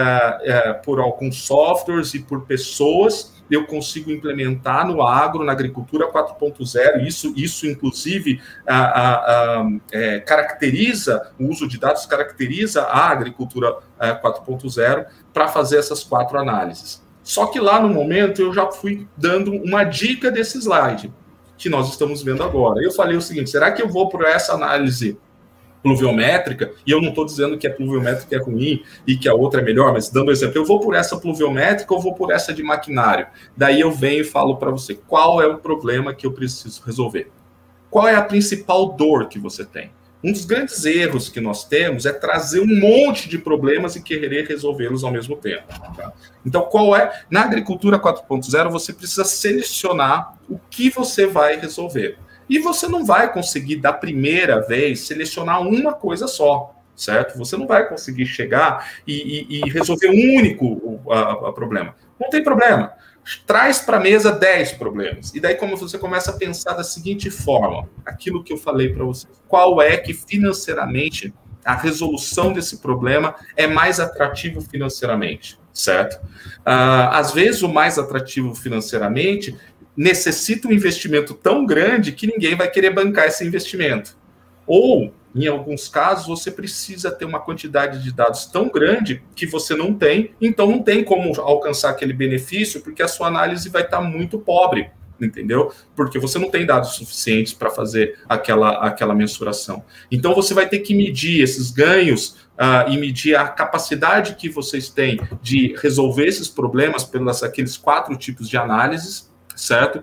uh, uh, por alguns softwares e por pessoas, eu consigo implementar no agro, na agricultura quatro ponto zero, isso, isso inclusive, uh, uh, uh, é, caracteriza, o uso de dados caracteriza a agricultura uh, quatro ponto zero para fazer essas quatro análises. Só que lá no momento eu já fui dando uma dica desse slide, que nós estamos vendo agora. Eu falei o seguinte, será que eu vou por essa análise pluviométrica, e eu não estou dizendo que a pluviométrica é ruim e que a outra é melhor, mas dando exemplo, eu vou por essa pluviométrica ou vou por essa de maquinário? Daí eu venho e falo para você, qual é o problema que eu preciso resolver? Qual é a principal dor que você tem? Um dos grandes erros que nós temos é trazer um monte de problemas e querer resolvê-los ao mesmo tempo. Tá? Então, qual é? Na agricultura quatro ponto zero, você precisa selecionar o que você vai resolver. E você não vai conseguir, da primeira vez, selecionar uma coisa só, certo? Você não vai conseguir chegar e, e, e resolver um único a, a problema. Não tem problema. Traz para a mesa dez problemas. E daí, como você começa a pensar da seguinte forma, aquilo que eu falei para você, qual é que financeiramente a resolução desse problema é mais atrativo financeiramente, certo? Uh, às vezes, o mais atrativo financeiramente necessita um investimento tão grande que ninguém vai querer bancar esse investimento. Ou, em alguns casos, você precisa ter uma quantidade de dados tão grande que você não tem, então não tem como alcançar aquele benefício, porque a sua análise vai estar muito pobre, entendeu? Porque você não tem dados suficientes para fazer aquela, aquela mensuração. Então, você vai ter que medir esses ganhos uh, e medir a capacidade que vocês têm de resolver esses problemas pelos aqueles quatro tipos de análises, certo?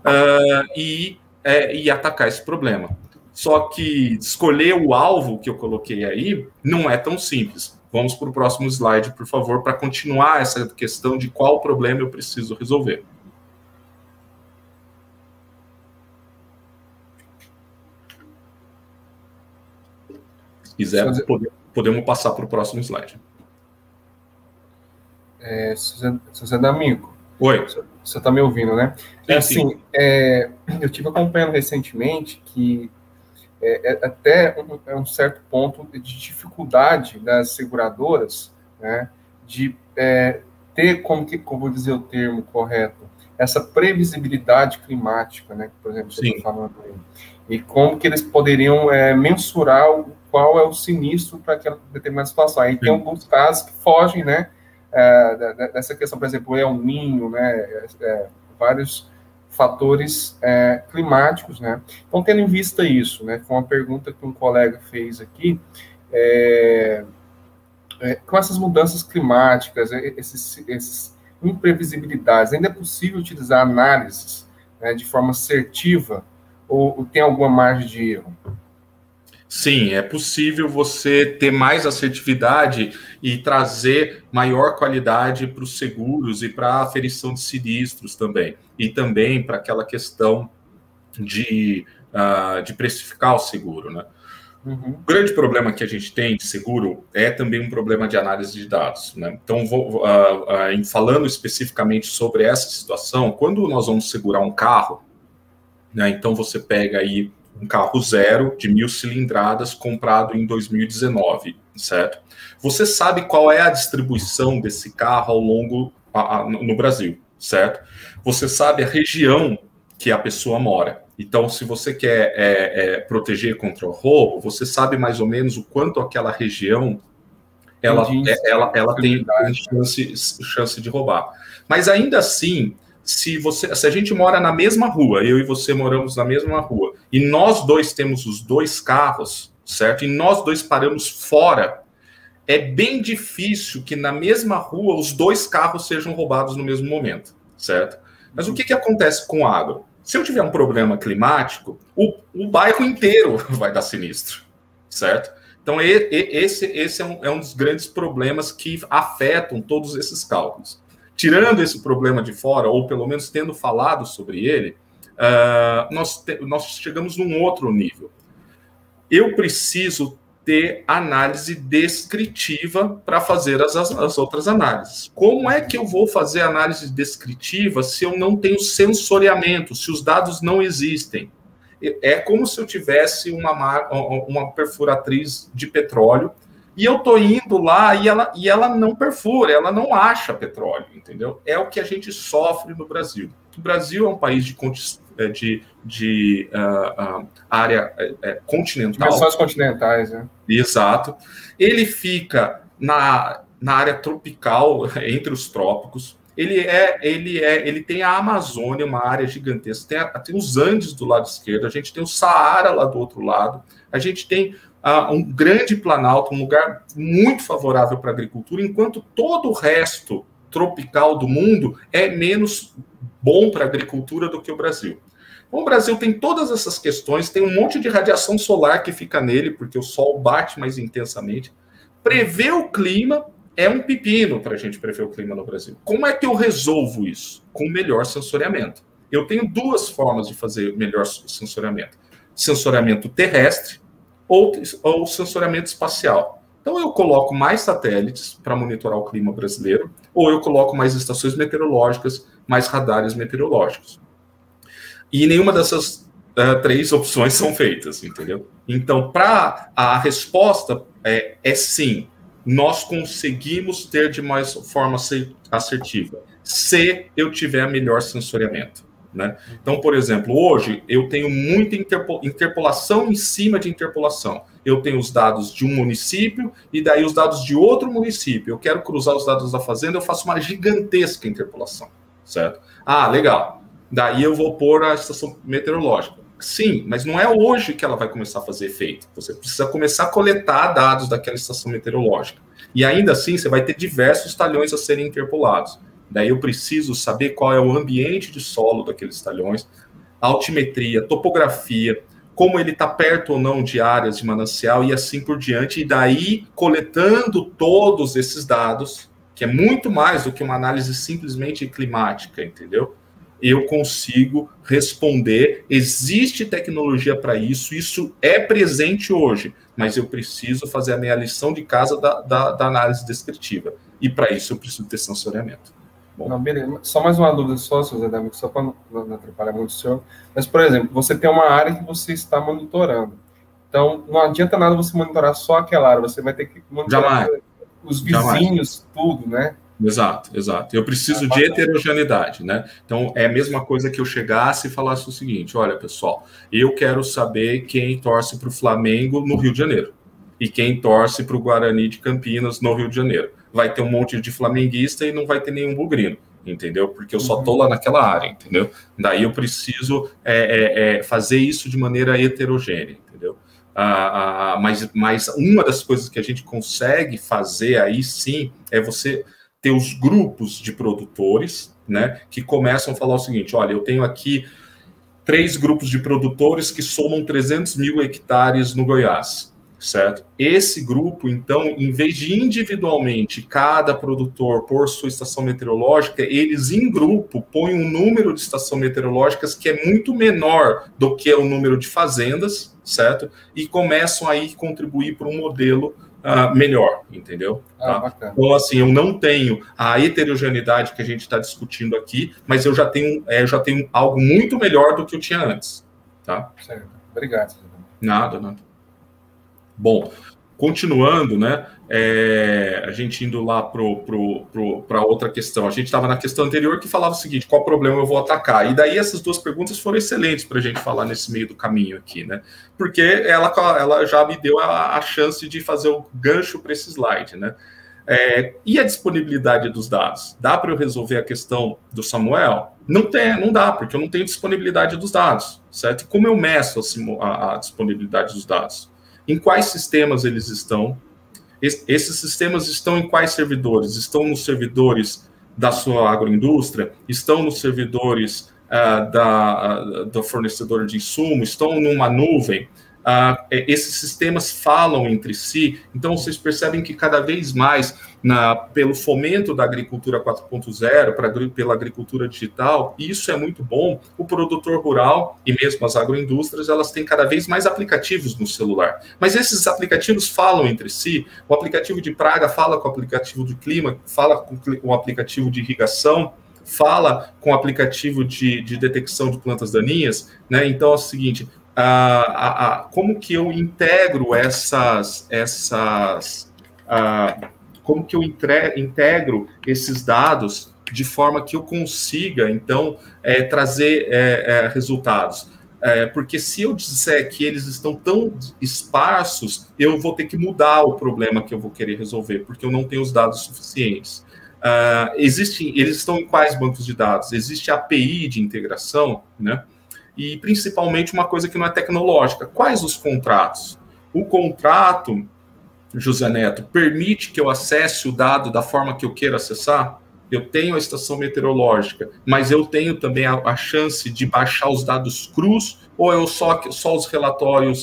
Uh, e, é, e atacar esse problema. Só que escolher o alvo que eu coloquei aí não é tão simples. Vamos para o próximo slide, por favor, para continuar essa questão de qual problema eu preciso resolver. Se quiser, podemos passar para o próximo slide. É, José D'Amico. Oi. Você está me ouvindo, né? Sim, assim, sim. É, eu estive acompanhando recentemente que é, é até um, é um certo ponto de dificuldade das seguradoras, né, de é, ter, como, que, como vou dizer o termo correto, essa previsibilidade climática, né, por exemplo, você está falando aí, e como que eles poderiam é, mensurar o, qual é o sinistro para aquela determinada situação. Aí tem alguns casos que fogem, né, É, dessa questão, por exemplo, o El Niño, né, é, vários fatores é, climáticos, né. Então, tendo em vista isso, né, foi uma pergunta que um colega fez aqui, é, é, com essas mudanças climáticas, esses, esses imprevisibilidades, ainda é possível utilizar análises, né, de forma assertiva ou, ou tem alguma margem de erro? Sim, é possível você ter mais assertividade e trazer maior qualidade para os seguros e para a aferição de sinistros também. E também para aquela questão de, uh, de precificar o seguro, né? Uhum. O grande problema que a gente tem de seguro é também um problema de análise de dados, né? Então, vou, uh, uh, falando especificamente sobre essa situação, quando nós vamos segurar um carro, né, então você pega aí um carro zero de mil cilindradas comprado em dois mil e dezenove, certo? Você sabe qual é a distribuição desse carro ao longo a, a, no Brasil, certo? Você sabe a região que a pessoa mora. Então, se você quer é, é, proteger contra o roubo, você sabe mais ou menos o quanto aquela região ela, é, ela, ela tem chance, chance de roubar. Mas ainda assim, Se, você, se a gente mora na mesma rua, eu e você moramos na mesma rua, e nós dois temos os dois carros, certo? E nós dois paramos fora, é bem difícil que na mesma rua os dois carros sejam roubados no mesmo momento, certo? Mas o que, que acontece com o agro? Se eu tiver um problema climático, o, o bairro inteiro vai dar sinistro, certo? Então, esse, esse é, um, é um dos grandes problemas que afetam todos esses cálculos. Tirando esse problema de fora, ou pelo menos tendo falado sobre ele, uh, nós, te, nós chegamos num outro nível. Eu preciso ter análise descritiva para fazer as, as outras análises. Como é que eu vou fazer análise descritiva se eu não tenho sensoriamento, se os dados não existem? É como se eu tivesse uma, uma perfuratriz de petróleo e eu estou indo lá e ela, e ela não perfura, ela não acha petróleo, entendeu? É o que a gente sofre no Brasil. O Brasil é um país de, de, de uh, uh, área uh, continental. Dimensões continentais, né? Exato. Ele fica na, na área tropical, entre os trópicos. Ele, é, ele, é, ele tem a Amazônia, uma área gigantesca. Tem, a, tem os Andes do lado esquerdo, a gente tem o Saara lá do outro lado, a gente tem uh, um grande planalto, um lugar muito favorável para a agricultura, enquanto todo o resto tropical do mundo é menos bom para a agricultura do que o Brasil. Então, o Brasil tem todas essas questões, tem um monte de radiação solar que fica nele, porque o sol bate mais intensamente. Prever o clima é um pepino para a gente prever o clima no Brasil. Como é que eu resolvo isso? Com melhor sensoriamento. Eu tenho duas formas de fazer melhor sensoriamento. Sensoriamento terrestre ou, ou sensoriamento espacial. Então, eu coloco mais satélites para monitorar o clima brasileiro, ou eu coloco mais estações meteorológicas, mais radares meteorológicos. E nenhuma dessas uh, três opções são feitas, entendeu? Então, para a resposta é, é sim, nós conseguimos ter de mais forma assertiva, se eu tiver melhor sensoriamento, né? Então, por exemplo, hoje eu tenho muita interpol interpolação em cima de interpolação. Eu tenho os dados de um município e daí os dados de outro município. Eu quero cruzar os dados da fazenda, eu faço uma gigantesca interpolação, certo? Ah, legal. Daí eu vou pôr a estação meteorológica. Sim, mas não é hoje que ela vai começar a fazer efeito. Você precisa começar a coletar dados daquela estação meteorológica. E ainda assim, você vai ter diversos talhões a serem interpolados. Daí eu preciso saber qual é o ambiente de solo daqueles talhões, altimetria, topografia, como ele está perto ou não de áreas de manancial e assim por diante. E daí, coletando todos esses dados, que é muito mais do que uma análise simplesmente climática, entendeu? Eu consigo responder, existe tecnologia para isso, isso é presente hoje, mas eu preciso fazer a minha lição de casa da, da, da análise descritiva, e para isso eu preciso ter sensoriamento. Bom. Não, beleza. Só mais uma dúvida só, seu Zé Damico, só para não, não atrapalhar muito o senhor, mas, por exemplo, você tem uma área que você está monitorando, então não adianta nada você monitorar só aquela área, você vai ter que monitorar Jamais. os vizinhos, Jamais. tudo, né? Exato, exato. Eu preciso de heterogeneidade, né? Então, é a mesma coisa que eu chegasse e falasse o seguinte, olha, pessoal, eu quero saber quem torce para o Flamengo no Rio de Janeiro e quem torce para o Guarani de Campinas no Rio de Janeiro. Vai ter um monte de flamenguista e não vai ter nenhum bugrino, entendeu? Porque eu só estou lá naquela área, entendeu? Daí eu preciso é, é, é, fazer isso de maneira heterogênea, entendeu? Ah, ah, mas, mas uma das coisas que a gente consegue fazer aí, sim, é você ter os grupos de produtores, né, que começam a falar o seguinte, olha, eu tenho aqui três grupos de produtores que somam trezentos mil hectares no Goiás, certo? Esse grupo, então, em vez de individualmente cada produtor pôr sua estação meteorológica, eles em grupo põem um número de estações meteorológicas que é muito menor do que o número de fazendas, certo? E começam aí a contribuir para um modelo Uh, melhor, entendeu? Ah, tá? Então, assim, eu não tenho a heterogeneidade que a gente está discutindo aqui, mas eu já tenho, é, eu já tenho algo muito melhor do que eu tinha antes, tá? Certo. Obrigado. Nada, nada. Bom, continuando, né? É, a gente indo lá para outra questão. A gente estava na questão anterior que falava o seguinte, qual problema eu vou atacar? E daí essas duas perguntas foram excelentes para a gente falar nesse meio do caminho aqui, né? Porque ela, ela já me deu a, a chance de fazer o gancho para esse slide, né? É, e a disponibilidade dos dados? Dá para eu resolver a questão do Samuel? Não tem, não dá, porque eu não tenho disponibilidade dos dados, certo? E como eu meço a, a disponibilidade dos dados? Em quais sistemas eles estão? Esses sistemas estão em quais servidores? Estão nos servidores da sua agroindústria? Estão nos servidores uh, da, uh, do fornecedor de insumo? Estão numa nuvem? uh, esses sistemas falam entre si, então vocês percebem que cada vez mais, na, pelo fomento da agricultura quatro ponto zero, pra, pela agricultura digital, e isso é muito bom, o produtor rural e mesmo as agroindústrias, elas têm cada vez mais aplicativos no celular. Mas esses aplicativos falam entre si, o aplicativo de praga fala com o aplicativo de clima, fala com o aplicativo de irrigação, fala com o aplicativo de, de detecção de plantas daninhas, né? Então é o seguinte, a, a, a, como que eu integro essas, essas a, como que eu entre, integro esses dados de forma que eu consiga, então, é, trazer é, é, resultados. É, porque se eu disser que eles estão tão esparsos, eu vou ter que mudar o problema que eu vou querer resolver, porque eu não tenho os dados suficientes. Uh, existem, eles estão em quais bancos de dados? Existe a API de integração, né? E principalmente uma coisa que não é tecnológica. Quais os contratos? O contrato, José Neto, permite que eu acesse o dado da forma que eu queira acessar? Eu tenho a estação meteorológica, mas eu tenho também a, a chance de baixar os dados crus, ou eu só, só os relatórios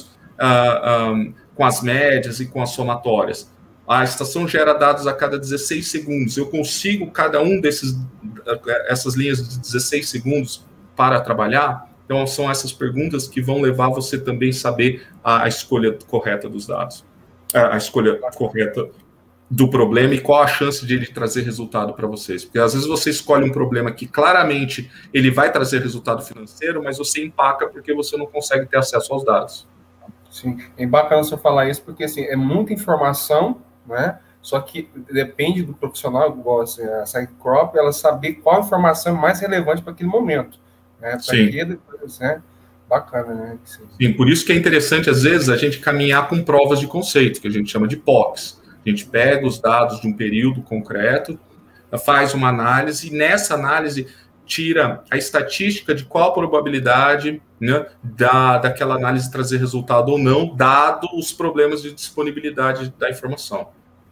uh, um, com as médias e com as somatórias? A estação gera dados a cada dezesseis segundos. Eu consigo cada um desses essas linhas de dezesseis segundos para trabalhar? Então, são essas perguntas que vão levar você também a saber a, a escolha correta dos dados, a, a escolha correta do problema e qual a chance de ele trazer resultado para vocês. Porque, às vezes, você escolhe um problema que, claramente, ele vai trazer resultado financeiro, mas você empaca porque você não consegue ter acesso aos dados. Sim, é bacana você falar isso, porque, assim, é muita informação, né? Só que depende do profissional, igual assim, a SciCrop, ela saber qual informação é mais relevante para aquele momento, né? Sim. Aquele, né? Bacana, né? Sim, por isso que é interessante, às vezes, a gente caminhar com provas de conceito, que a gente chama de P O Cs. A gente pega os dados de um período concreto, faz uma análise, e nessa análise tira a estatística de qual a probabilidade, né, da, daquela análise trazer resultado ou não, dado os problemas de disponibilidade da informação.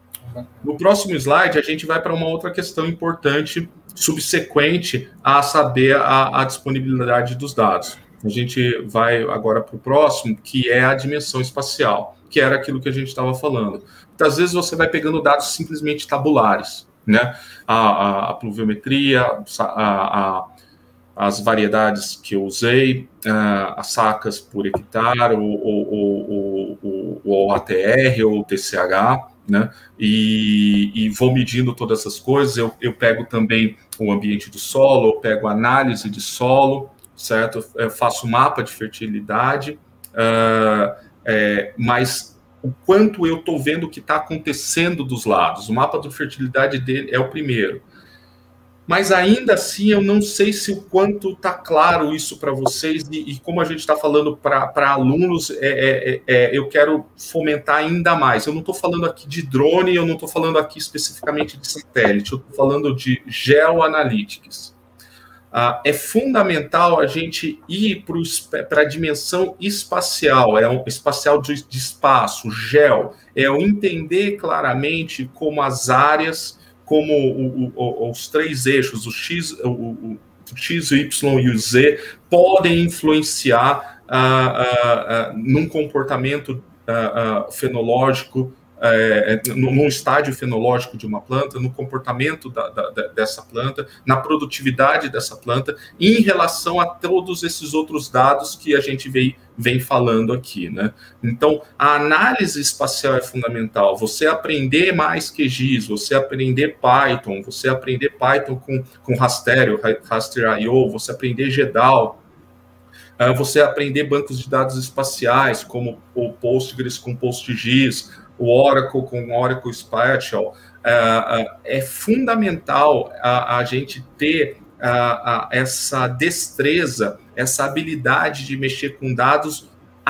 No próximo slide, a gente vai para uma outra questão importante, subsequente a saber a, a disponibilidade dos dados. A gente vai agora para o próximo, que é a dimensão espacial, que era aquilo que a gente estava falando. Muitas vezes você vai pegando dados simplesmente tabulares, né? A, a, a pluviometria, a, a, as variedades que eu usei, a, as sacas por hectare, o, o, o, o, o A T R ou o T C H, né? E, e vou medindo todas essas coisas. Eu, eu pego também o ambiente do solo, eu pego análise de solo, certo? Eu faço mapa de fertilidade, uh, é, mas o quanto eu estou vendo o que está acontecendo dos lados. O mapa de fertilidade dele é o primeiro. Mas ainda assim, eu não sei se o quanto está claro isso para vocês, e, e como a gente está falando para alunos, é, é, é, eu quero fomentar ainda mais. Eu não estou falando aqui de drone, eu não estou falando aqui especificamente de satélite, eu estou falando de geoanalytics. Ah, é fundamental a gente ir para a dimensão espacial, é um espacial de, de espaço, gel, é eu entender claramente como as áreas, como o, o, os três eixos, o X, o, o X, o Y e o Z, podem influenciar ah, ah, ah, num comportamento ah, ah, fenológico, É, num estágio fenológico de uma planta, no comportamento da, da, dessa planta, na produtividade dessa planta, em relação a todos esses outros dados que a gente vem, vem falando aqui, né? Então, a análise espacial é fundamental. Você aprender mais Q G I S, você aprender Python, você aprender Python com, com Raster, Raster I O, você aprender G D A L, uh, você aprender bancos de dados espaciais, como o Postgres com PostGIS, o Oracle com Oracle Spatial, uh, uh, é fundamental a, a gente ter uh, uh, essa destreza, essa habilidade de mexer com dados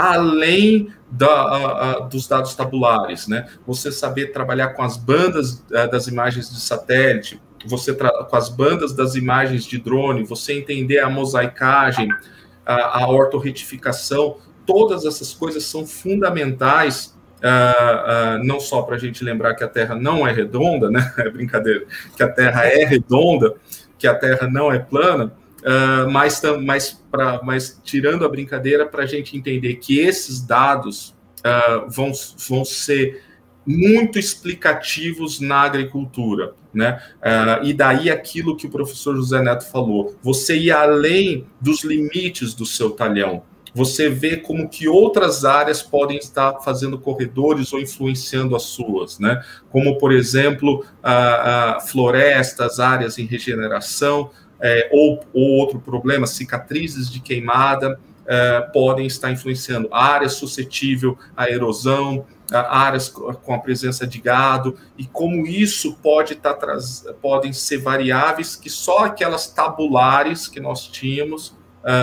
além da, uh, uh, dos dados tabulares, né? Você saber trabalhar com as bandas uh, das imagens de satélite, você com as bandas das imagens de drone, você entender a mosaicagem, a, a ortorretificação, todas essas coisas são fundamentais. Uh, uh, não só para a gente lembrar que a Terra não é redonda, né? É brincadeira, que a Terra é redonda, que a Terra não é plana, uh, mas, mas, pra, mas tirando a brincadeira, para a gente entender que esses dados uh, vão, vão ser muito explicativos na agricultura, né? Uh, e daí aquilo que o professor José Neto falou, você ir além dos limites do seu talhão, você vê como que outras áreas podem estar fazendo corredores ou influenciando as suas, né? Como, por exemplo, a, a florestas, áreas em regeneração, é, ou, ou outro problema, cicatrizes de queimada, é, podem estar influenciando áreas suscetíveis à erosão, áreas com a presença de gado, e como isso pode estar traz... podem ser variáveis que só aquelas tabulares que nós tínhamos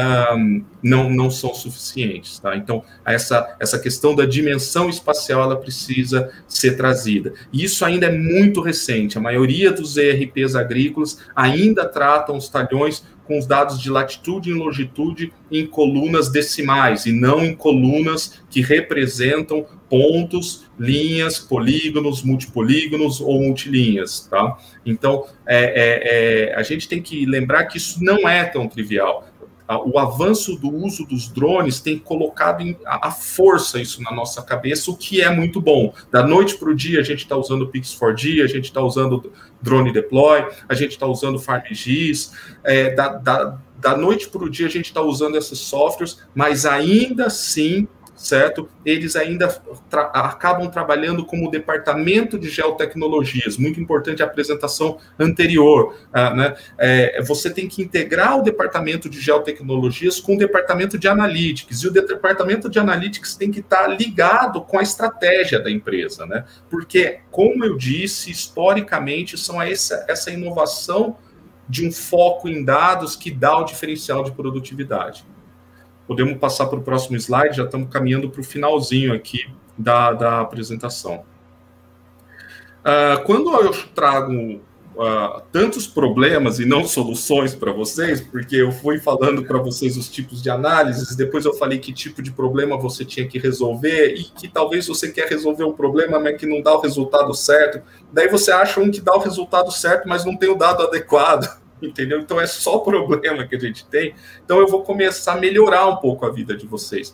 um, não, não são suficientes, tá? Então, essa, essa questão da dimensão espacial, ela precisa ser trazida. E isso ainda é muito recente, a maioria dos E R Ps agrícolas ainda tratam os talhões com os dados de latitude e longitude em colunas decimais, e não em colunas que representam pontos, linhas, polígonos, multipolígonos ou multilinhas, tá? Então, é, é, é, a gente tem que lembrar que isso não é tão trivial. O avanço do uso dos drones tem colocado em, a, a força isso na nossa cabeça, o que é muito bom. Da noite para o dia, a gente está usando o Pix quatro D, a gente está usando Drone Deploy, a gente está usando FarmGIS, é, da, da, da noite para o dia a gente está usando esses softwares, mas ainda assim, certo? Eles ainda tra acabam trabalhando como departamento de geotecnologias, muito importante a apresentação anterior, uh, né? É, você tem que integrar o departamento de geotecnologias com o departamento de analytics, e o departamento de analytics tem que estar ligado com a estratégia da empresa, né? Porque, como eu disse, historicamente, são essa, essa inovação de um foco em dados que dá o diferencial de produtividade. Podemos passar para o próximo slide, já estamos caminhando para o finalzinho aqui da, da apresentação. Uh, quando eu trago uh, tantos problemas e não soluções para vocês, porque eu fui falando para vocês os tipos de análises, depois eu falei que tipo de problema você tinha que resolver, e que talvez você quer resolver um problema, mas que não dá o resultado certo, daí você acha um que dá o resultado certo, mas não tem o dado adequado. Entendeu? Então é só o problema que a gente tem. Então eu vou começar a melhorar um pouco a vida de vocês.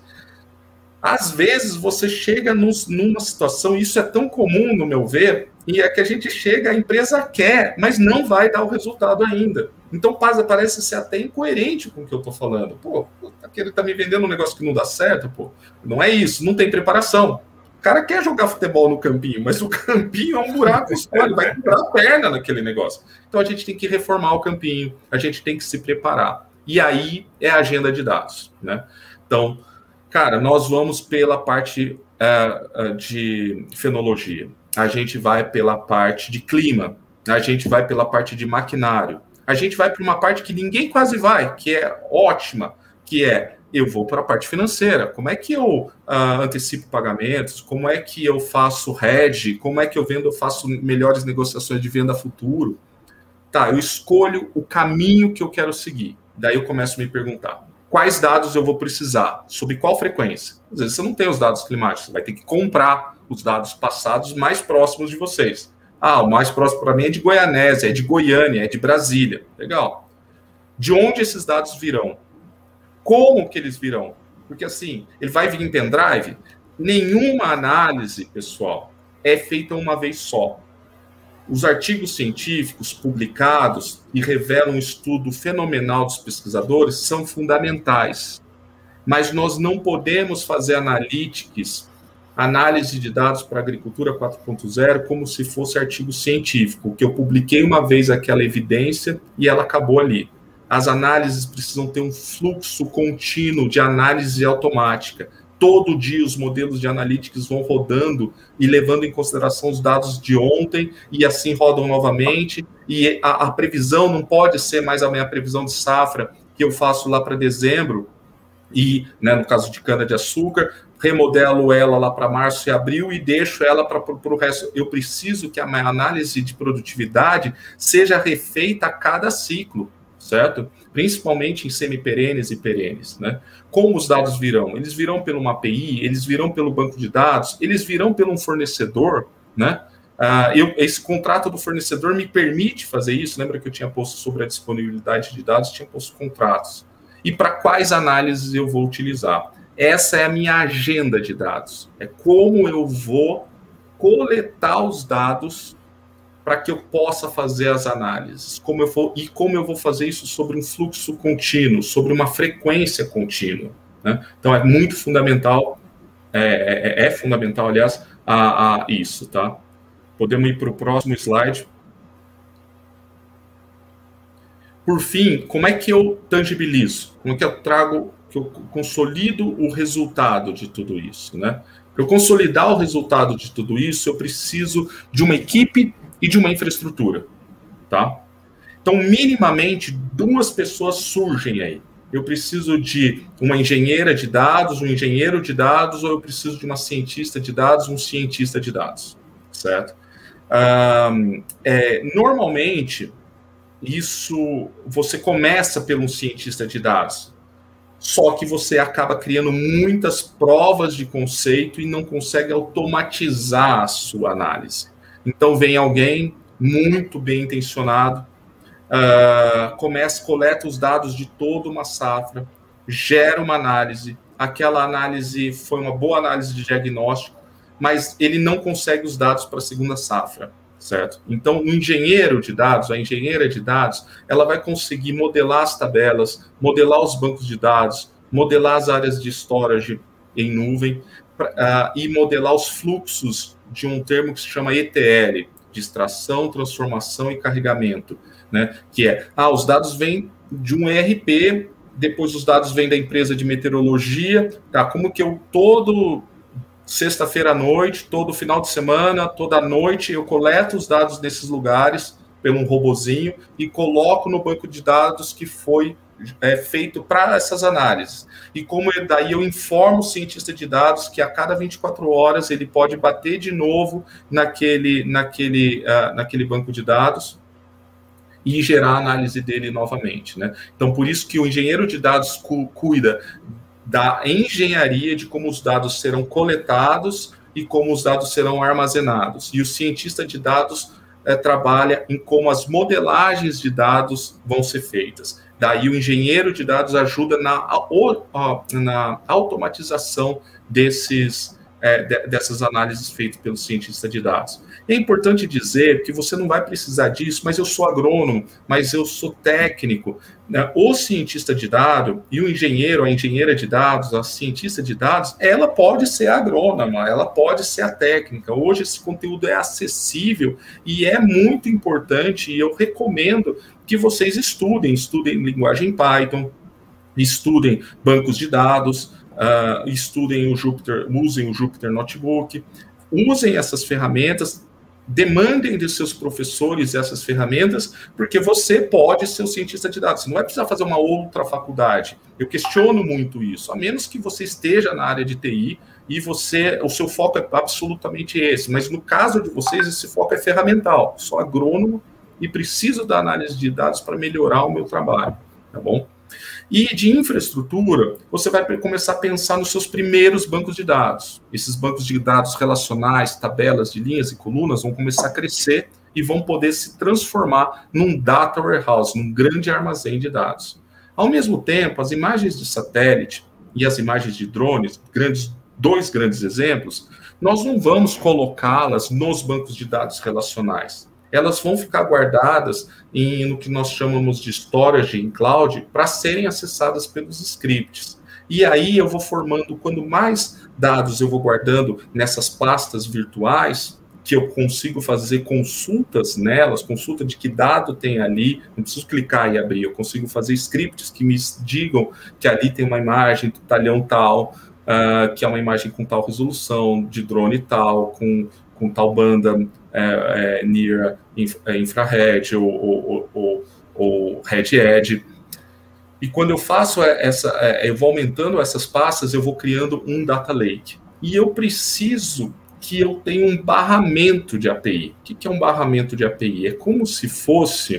Às vezes você chega num, numa situação, e isso é tão comum no meu ver, e é que a gente chega, a empresa quer, mas não vai dar o resultado ainda. Então parece ser até incoerente com o que eu estou falando. Pô, ele está me vendendo um negócio que não dá certo, pô. Não é isso, não tem preparação. O cara quer jogar futebol no campinho, mas o campinho é um buraco só, ele vai quebrar a perna naquele negócio. Então a gente tem que reformar o campinho, a gente tem que se preparar. E aí é a agenda de dados, né? Então, cara, nós vamos pela parte uh, de fenologia, a gente vai pela parte de clima, a gente vai pela parte de maquinário, a gente vai para uma parte que ninguém quase vai, que é ótima, que é eu vou para a parte financeira. Como é que eu uh, antecipo pagamentos? Como é que eu faço hedge? Como é que eu vendo, eu faço melhores negociações de venda futuro? Tá, eu escolho o caminho que eu quero seguir. Daí eu começo a me perguntar, quais dados eu vou precisar? Sobre qual frequência? Às vezes você não tem os dados climáticos, você vai ter que comprar os dados passados mais próximos de vocês. Ah, o mais próximo para mim é de Goianésia, é de Goiânia, é de Brasília. Legal. De onde esses dados virão? Como que eles virão? Porque, assim, ele vai vir em pendrive? Nenhuma análise, pessoal, é feita uma vez só. Os artigos científicos publicados e revelam um estudo fenomenal dos pesquisadores são fundamentais. Mas nós não podemos fazer analytics, análise de dados para a agricultura quatro ponto zero, como se fosse artigo científico, que eu publiquei uma vez aquela evidência e ela acabou ali. As análises precisam ter um fluxo contínuo de análise automática. Todo dia os modelos de analytics vão rodando e levando em consideração os dados de ontem, e assim rodam novamente. E a, a previsão não pode ser mais a minha previsão de safra, que eu faço lá para dezembro, e, né, no caso de cana-de-açúcar, remodelo ela lá para março e abril e deixo ela para o resto. Eu preciso que a minha análise de produtividade seja refeita a cada ciclo, certo? Principalmente em semiperenes e perenes, né? Como os dados virão? Eles virão pelo uma A P I, eles virão pelo banco de dados, eles virão pelo um fornecedor, né? Uh, eu, esse contrato do fornecedor me permite fazer isso. Lembra que eu tinha posto sobre a disponibilidade de dados, tinha posto contratos. E para quais análises eu vou utilizar? Essa é a minha agenda de dados. É como eu vou coletar os dados para que eu possa fazer as análises. Como eu vou, e como eu vou fazer isso sobre um fluxo contínuo, sobre uma frequência contínua. Né? Então, é muito fundamental, é, é, é fundamental, aliás, a, a isso, tá? Podemos ir para o próximo slide. Por fim, como é que eu tangibilizo? Como é que eu trago, que eu consolido o resultado de tudo isso, né? Para eu consolidar o resultado de tudo isso, eu preciso de uma equipe e de uma infraestrutura, tá? Então, minimamente, duas pessoas surgem aí. Eu preciso de uma engenheira de dados, um engenheiro de dados, ou eu preciso de uma cientista de dados, um cientista de dados, certo? Um, é, normalmente, isso, você começa pelo cientista de dados, só que você acaba criando muitas provas de conceito e não consegue automatizar a sua análise. Então, vem alguém muito bem intencionado, uh, começa, coleta os dados de toda uma safra, gera uma análise, aquela análise foi uma boa análise de diagnóstico, mas ele não consegue os dados para a segunda safra, certo? Então, o engenheiro de dados, a engenheira de dados, ela vai conseguir modelar as tabelas, modelar os bancos de dados, modelar as áreas de storage em nuvem, uh, e modelar os fluxos de um termo que se chama E T L, de extração, transformação e carregamento, né? Que é, ah, os dados vêm de um E R P, depois os dados vêm da empresa de meteorologia, tá? Como que eu todo sexta-feira à noite, todo final de semana, toda noite, eu coleto os dados desses lugares pelo um robozinho e coloco no banco de dados que foi é, feito para essas análises. E como eu, daí eu informo o cientista de dados que a cada vinte e quatro horas ele pode bater de novo naquele, naquele, uh, naquele banco de dados e gerar a análise dele novamente, né? Então, por isso que o engenheiro de dados cu cuida da engenharia de como os dados serão coletados e como os dados serão armazenados. E o cientista de dados é, trabalha em como as modelagens de dados vão ser feitas. Daí o engenheiro de dados ajuda na, na automatização desses, é, dessas análises feitas pelo cientista de dados. É importante dizer que você não vai precisar disso, mas eu sou agrônomo, mas eu sou técnico. Né? O cientista de dados e o engenheiro, a engenheira de dados, a cientista de dados, ela pode ser agrônoma, ela pode ser a técnica. Hoje esse conteúdo é acessível e é muito importante, e eu recomendo que vocês estudem, estudem linguagem Python, estudem bancos de dados, uh, estudem o Jupyter, usem o Jupyter Notebook, usem essas ferramentas, demandem de seus professores essas ferramentas, porque você pode ser o cientista de dados. Você não vai precisar fazer uma outra faculdade. Eu questiono muito isso, a menos que você esteja na área de T I e você, o seu foco é absolutamente esse. Mas no caso de vocês, esse foco é ferramental. Sou agrônomo e preciso da análise de dados para melhorar o meu trabalho, tá bom? E de infraestrutura, você vai começar a pensar nos seus primeiros bancos de dados. Esses bancos de dados relacionais, tabelas de linhas e colunas vão começar a crescer e vão poder se transformar num data warehouse, num grande armazém de dados. Ao mesmo tempo, as imagens de satélite e as imagens de drones, grandes, dois grandes exemplos, nós não vamos colocá-las nos bancos de dados relacionais. Elas vão ficar guardadas em, no que nós chamamos de storage em cloud para serem acessadas pelos scripts. E aí eu vou formando, quando mais dados eu vou guardando nessas pastas virtuais, que eu consigo fazer consultas nelas, consulta de que dado tem ali, não preciso clicar e abrir, eu consigo fazer scripts que me digam que ali tem uma imagem do talhão tal, uh, que é uma imagem com tal resolução, de drone tal, com, com tal banda é, é, near infrared ou, ou, ou, ou red edge. E quando eu faço essa, eu vou aumentando essas pastas, eu vou criando um data lake. E eu preciso que eu tenha um barramento de A P I. O que é um barramento de A P I? É como se fosse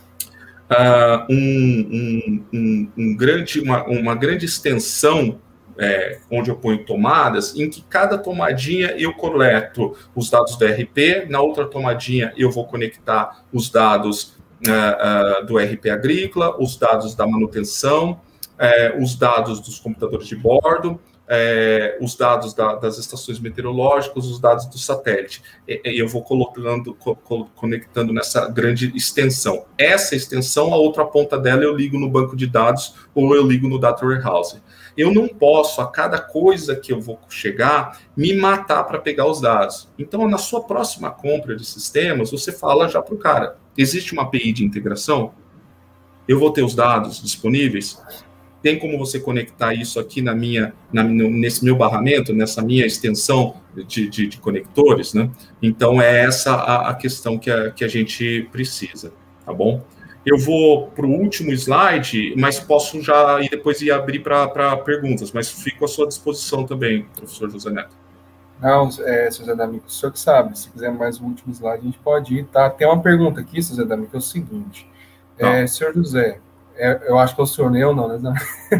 uh, um, um, um, um grande, uma, uma grande extensão é, onde eu ponho tomadas, em que cada tomadinha eu coleto os dados do R P, na outra tomadinha eu vou conectar os dados uh, uh, do R P agrícola, os dados da manutenção, uh, os dados dos computadores de bordo, É, os dados da, das estações meteorológicas, os dados do satélite. E, eu vou colocando, co, conectando nessa grande extensão. Essa extensão, a outra ponta dela, eu ligo no banco de dados ou eu ligo no Data Warehouse. Eu não posso, a cada coisa que eu vou chegar, me matar para pegar os dados. Então, na sua próxima compra de sistemas, você fala já para o cara, existe uma A P I de integração? Eu vou ter os dados disponíveis? Tem como você conectar isso aqui na minha, na, nesse meu barramento, nessa minha extensão de, de, de conectores, né? Então, é essa a, a questão que a, que a gente precisa, tá bom? Eu vou para o último slide, mas posso já e depois ir abrir para perguntas, mas fico à sua disposição também, professor José Neto. Não, é, seu Zé D'Amico, o senhor que sabe, se quiser mais um último slide, a gente pode ir, tá? Tem uma pergunta aqui, seu Zé D'Amico, é o seguinte, é, senhor José, É, eu acho que é o senhor Neu, não, né?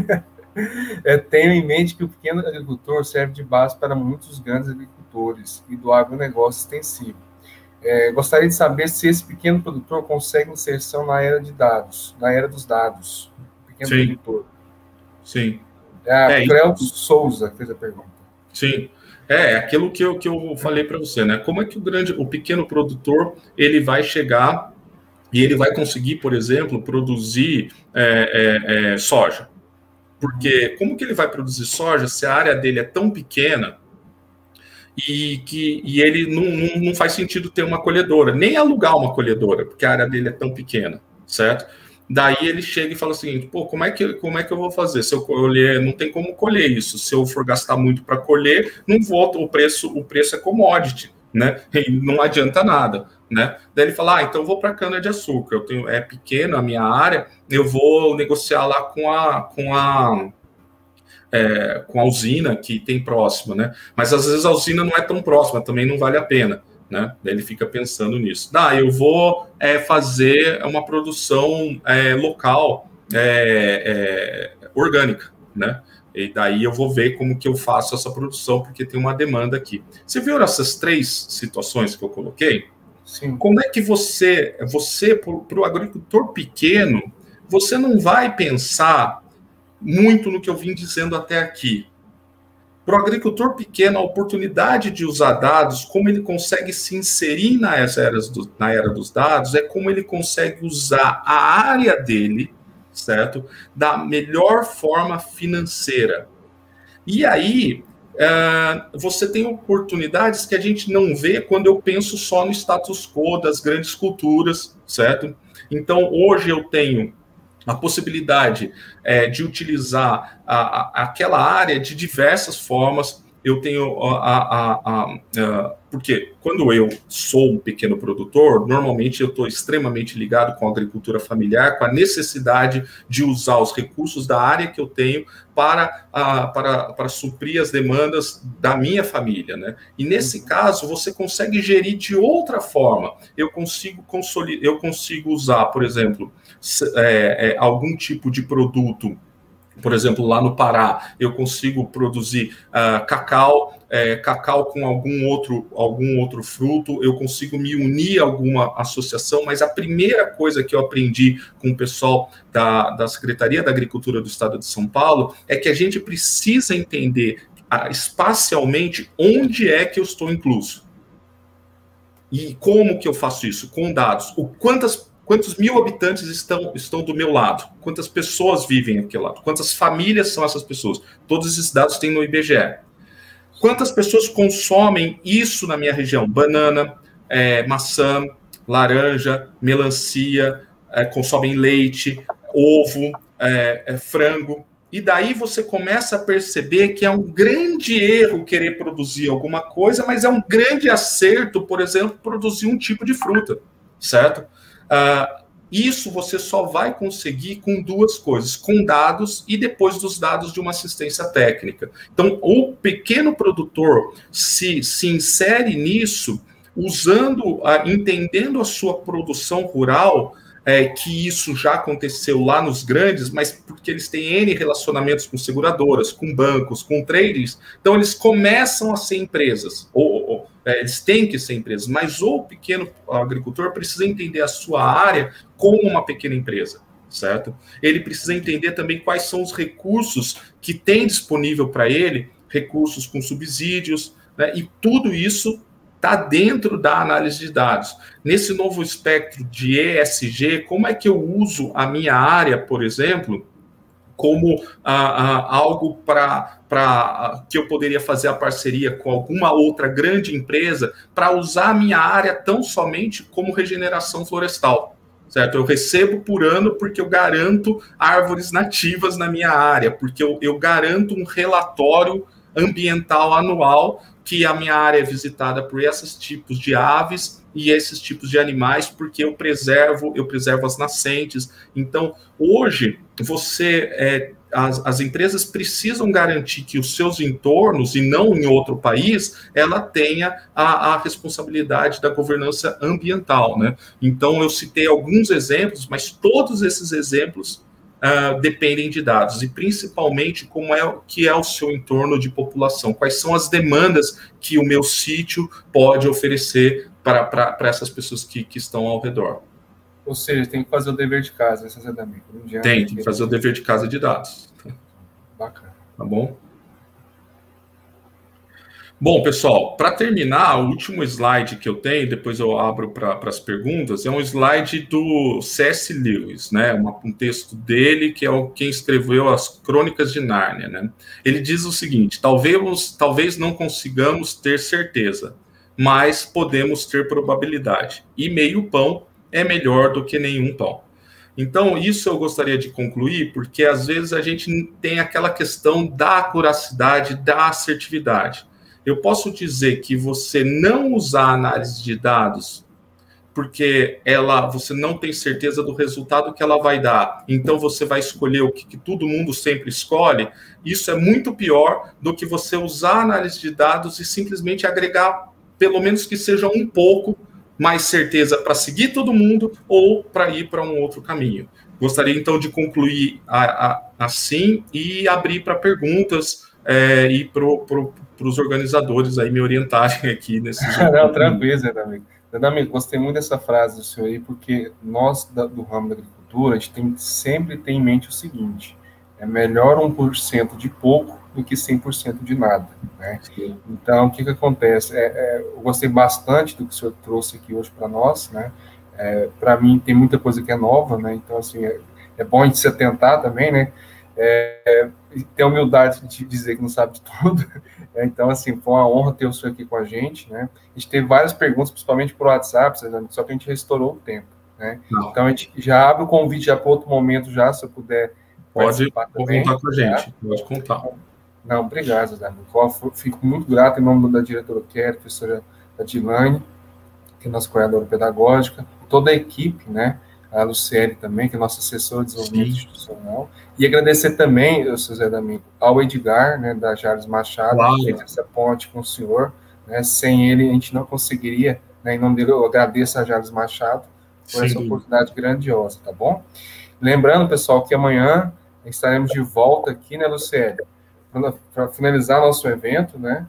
É, tenho em mente que o pequeno agricultor serve de base para muitos grandes agricultores e do agronegócio extensivo. É, gostaria de saber se esse pequeno produtor consegue inserção na era de dados, na era dos dados. Pequeno Sim. produtor. Sim. É, é, Cléo Souza fez a pergunta. Sim. É, aquilo que eu, que eu falei para você, né? Como é que o grande, o pequeno produtor, ele vai chegar e ele vai conseguir, por exemplo, produzir é, é, é, soja. Porque como que ele vai produzir soja se a área dele é tão pequena e que e ele não, não, não faz sentido ter uma colhedora, nem alugar uma colhedora, porque a área dele é tão pequena, certo? Daí ele chega e fala o seguinte, pô, como é que, como é que eu vou fazer? Se eu colher, não tem como colher isso. Se eu for gastar muito para colher, não volta, o preço, o preço é commodity, né? E não adianta nada. Né? Daí ele fala, ah, então eu vou para cana-de-açúcar, eu tenho, é pequeno a minha área, eu vou negociar lá com a, com a, é, com a usina que tem próxima, né? Mas às vezes a usina não é tão próxima, também não vale a pena, né? Daí ele fica pensando nisso. Ah, eu vou é, fazer uma produção é, local, é, é, orgânica, né? E daí eu vou ver como que eu faço essa produção, porque tem uma demanda aqui. Você viu essas três situações que eu coloquei? Sim. Como é que você, você para o agricultor pequeno, você não vai pensar muito no que eu vim dizendo até aqui. Para o agricultor pequeno, a oportunidade de usar dados, como ele consegue se inserir nas eras do, na era dos dados, é como ele consegue usar a área dele, certo? Da melhor forma financeira. E aí, Uh, você tem oportunidades que a gente não vê quando eu penso só no status quo das grandes culturas, certo? Então, hoje eu tenho a possibilidade é, de utilizar a, a, aquela área de diversas formas. Eu tenho a, a, a, a... Porque quando eu sou um pequeno produtor, normalmente eu estou extremamente ligado com a agricultura familiar, com a necessidade de usar os recursos da área que eu tenho para, a, para, para suprir as demandas da minha família, né? E nesse caso, você consegue gerir de outra forma. Eu consigo, consolidar, eu consigo usar, por exemplo, é, é, algum tipo de produto. Por exemplo, lá no Pará, eu consigo produzir uh, cacau, é, cacau com algum outro, algum outro fruto, eu consigo me unir a alguma associação, mas a primeira coisa que eu aprendi com o pessoal da, da Secretaria da Agricultura do Estado de São Paulo é que a gente precisa entender uh, espacialmente onde é que eu estou incluso. E como que eu faço isso? Com dados. O quantas Quantos mil habitantes estão, estão do meu lado? Quantas pessoas vivem aqui lado? Quantas famílias são essas pessoas? Todos esses dados tem no I B G E. Quantas pessoas consomem isso na minha região? Banana, é, maçã, laranja, melancia, é, consomem leite, ovo, é, é, frango. E daí você começa a perceber que é um grande erro querer produzir alguma coisa, mas é um grande acerto, por exemplo, produzir um tipo de fruta, certo? Uh, isso você só vai conseguir com duas coisas, com dados e depois dos dados de uma assistência técnica. Então, o pequeno produtor se, se insere nisso, usando, uh, entendendo a sua produção rural, é, que isso já aconteceu lá nos grandes, mas porque eles têm N relacionamentos com seguradoras, com bancos, com traders, então eles começam a ser empresas, ou, ou é, eles têm que ser empresas, mas o pequeno agricultor precisa entender a sua área como uma pequena empresa, certo? Ele precisa entender também quais são os recursos que tem disponível para ele, recursos com subsídios, né, e tudo isso está dentro da análise de dados. Nesse novo espectro de E S G, como é que eu uso a minha área, por exemplo, como ah, ah, algo para ah, que eu poderia fazer a parceria com alguma outra grande empresa para usar a minha área tão somente como regeneração florestal, certo? Eu recebo por ano porque eu garanto árvores nativas na minha área, porque eu, eu garanto um relatório ambiental anual que a minha área é visitada por esses tipos de aves e esses tipos de animais, porque eu preservo, eu preservo as nascentes. Então, hoje, você, é, as, as empresas precisam garantir que os seus entornos, e não em outro país, ela tenha a, a responsabilidade da governança ambiental, né? Então, eu citei alguns exemplos, mas todos esses exemplos Uh, dependem de dados, e principalmente como é que é o seu entorno de população, quais são as demandas que o meu sítio pode oferecer para essas pessoas que, que estão ao redor. Ou seja, tem que fazer o dever de casa, necessariamente. Tem, tem que fazer o dever de casa de dados. Bacana. Tá bom? Bom, pessoal, para terminar, o último slide que eu tenho, depois eu abro para as perguntas, é um slide do C S. Lewis, né? Uma, um texto dele, que é o, quem escreveu as Crônicas de Nárnia, né? Ele diz o seguinte: talvez, talvez não consigamos ter certeza, mas podemos ter probabilidade. E meio pão é melhor do que nenhum pão. Então, isso eu gostaria de concluir, porque às vezes a gente tem aquela questão da acuracidade, da assertividade. Eu posso dizer que você não usar análise de dados porque ela, você não tem certeza do resultado que ela vai dar, então você vai escolher o que, que todo mundo sempre escolhe. Isso é muito pior do que você usar análise de dados e simplesmente agregar, pelo menos que seja um pouco mais certeza para seguir todo mundo ou para ir para um outro caminho. Gostaria então de concluir a, a, assim e abrir para perguntas é, e para os organizadores aí me orientarem aqui nesse. Não, tranquilo, Zé D'Amico. Zé D'Amico, gostei muito dessa frase do senhor aí, porque nós da, do ramo da agricultura, a gente tem, sempre tem em mente o seguinte: é melhor um por cento de pouco do que cem por cento de nada, né? Então, o que que acontece? É, é, eu gostei bastante do que o senhor trouxe aqui hoje para nós, né? É, para mim, tem muita coisa que é nova, né? Então, assim, é, é bom a gente se atentar também, né? É, ter a humildade de dizer que não sabe de tudo. Então, assim, foi uma honra ter o senhor aqui com a gente, né? A gente teve várias perguntas, principalmente por WhatsApp, só que a gente restaurou o tempo, né? Não. Então, a gente já abre o convite já para outro momento, já, se eu puder Pode contar com a gente, tá? Pode contar. Não, obrigado, Zé. Fico muito grato em nome da diretora Kelly, professora Adilane, que é nossa coordenadora pedagógica, toda a equipe, né? A Luciene também, que é nossa assessora de desenvolvimento Sim. institucional. E agradecer também, o seu Zé D'Amico, ao Edgar, né, da Jales Machado, claro. que fez essa ponte com o senhor. Né, sem ele, a gente não conseguiria, né, em nome dele, eu agradeço a Jales Machado por Sim. essa oportunidade grandiosa, tá bom? Lembrando, pessoal, que amanhã estaremos de volta aqui, né, Luciene, para finalizar nosso evento, né,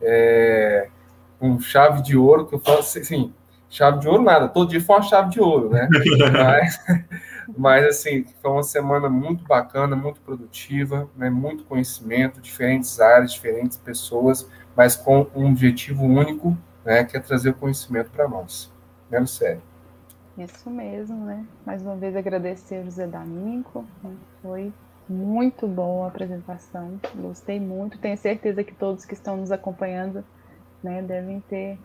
é, com chave de ouro, que eu falo assim, chave de ouro nada, todo dia foi uma chave de ouro, né? mas, mas, assim, foi uma semana muito bacana, muito produtiva, né? Muito conhecimento, diferentes áreas, diferentes pessoas, mas com um objetivo único, né? Que é trazer o conhecimento para nós. Né, Lucélia? Isso mesmo, né? Mais uma vez agradecer ao José D'Amico, né? Foi muito boa a apresentação, gostei muito, tenho certeza que todos que estão nos acompanhando, né, devem ter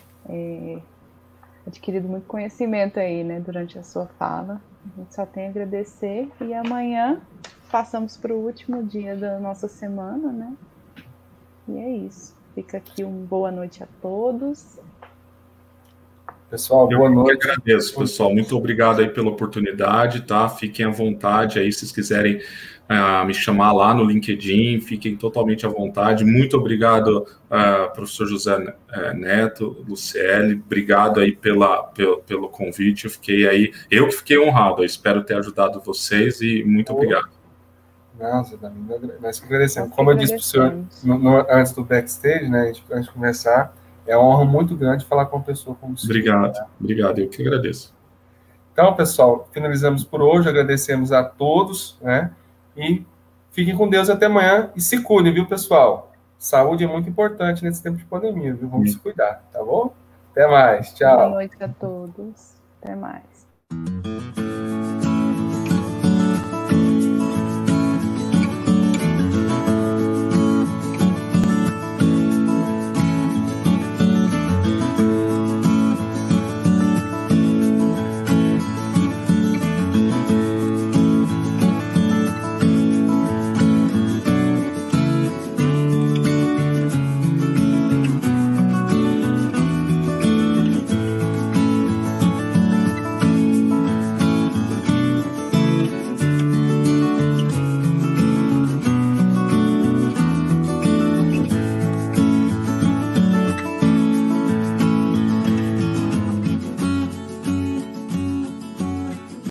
é, adquirido muito conhecimento aí, né, durante a sua fala. A gente só tem a agradecer e amanhã passamos para o último dia da nossa semana, né? E é isso. Fica aqui uma boa noite a todos. Pessoal, boa Eu noite. que agradeço, pessoal. Muito obrigado aí pela oportunidade, tá? Fiquem à vontade aí, se vocês quiserem uh, me chamar lá no LinkedIn, fiquem totalmente à vontade. Muito obrigado, uh, professor José Neto, Luciele, obrigado aí pela, pelo, pelo convite. Eu fiquei aí, eu que fiquei honrado, eu espero ter ajudado vocês e muito oh. obrigado. Nossa, nós que agradecemos. Como eu disse para o senhor no, no, antes do backstage, né, antes de começar, é uma honra muito grande falar com uma pessoa como o senhor. Obrigado, né? Obrigado, eu que agradeço. Então, pessoal, finalizamos por hoje, agradecemos a todos, né, e fiquem com Deus até amanhã e se cuidem, viu, pessoal? Saúde é muito importante nesse tempo de pandemia, viu? Vamos Sim. se cuidar, tá bom? Até mais, tchau. Boa noite a todos, até mais.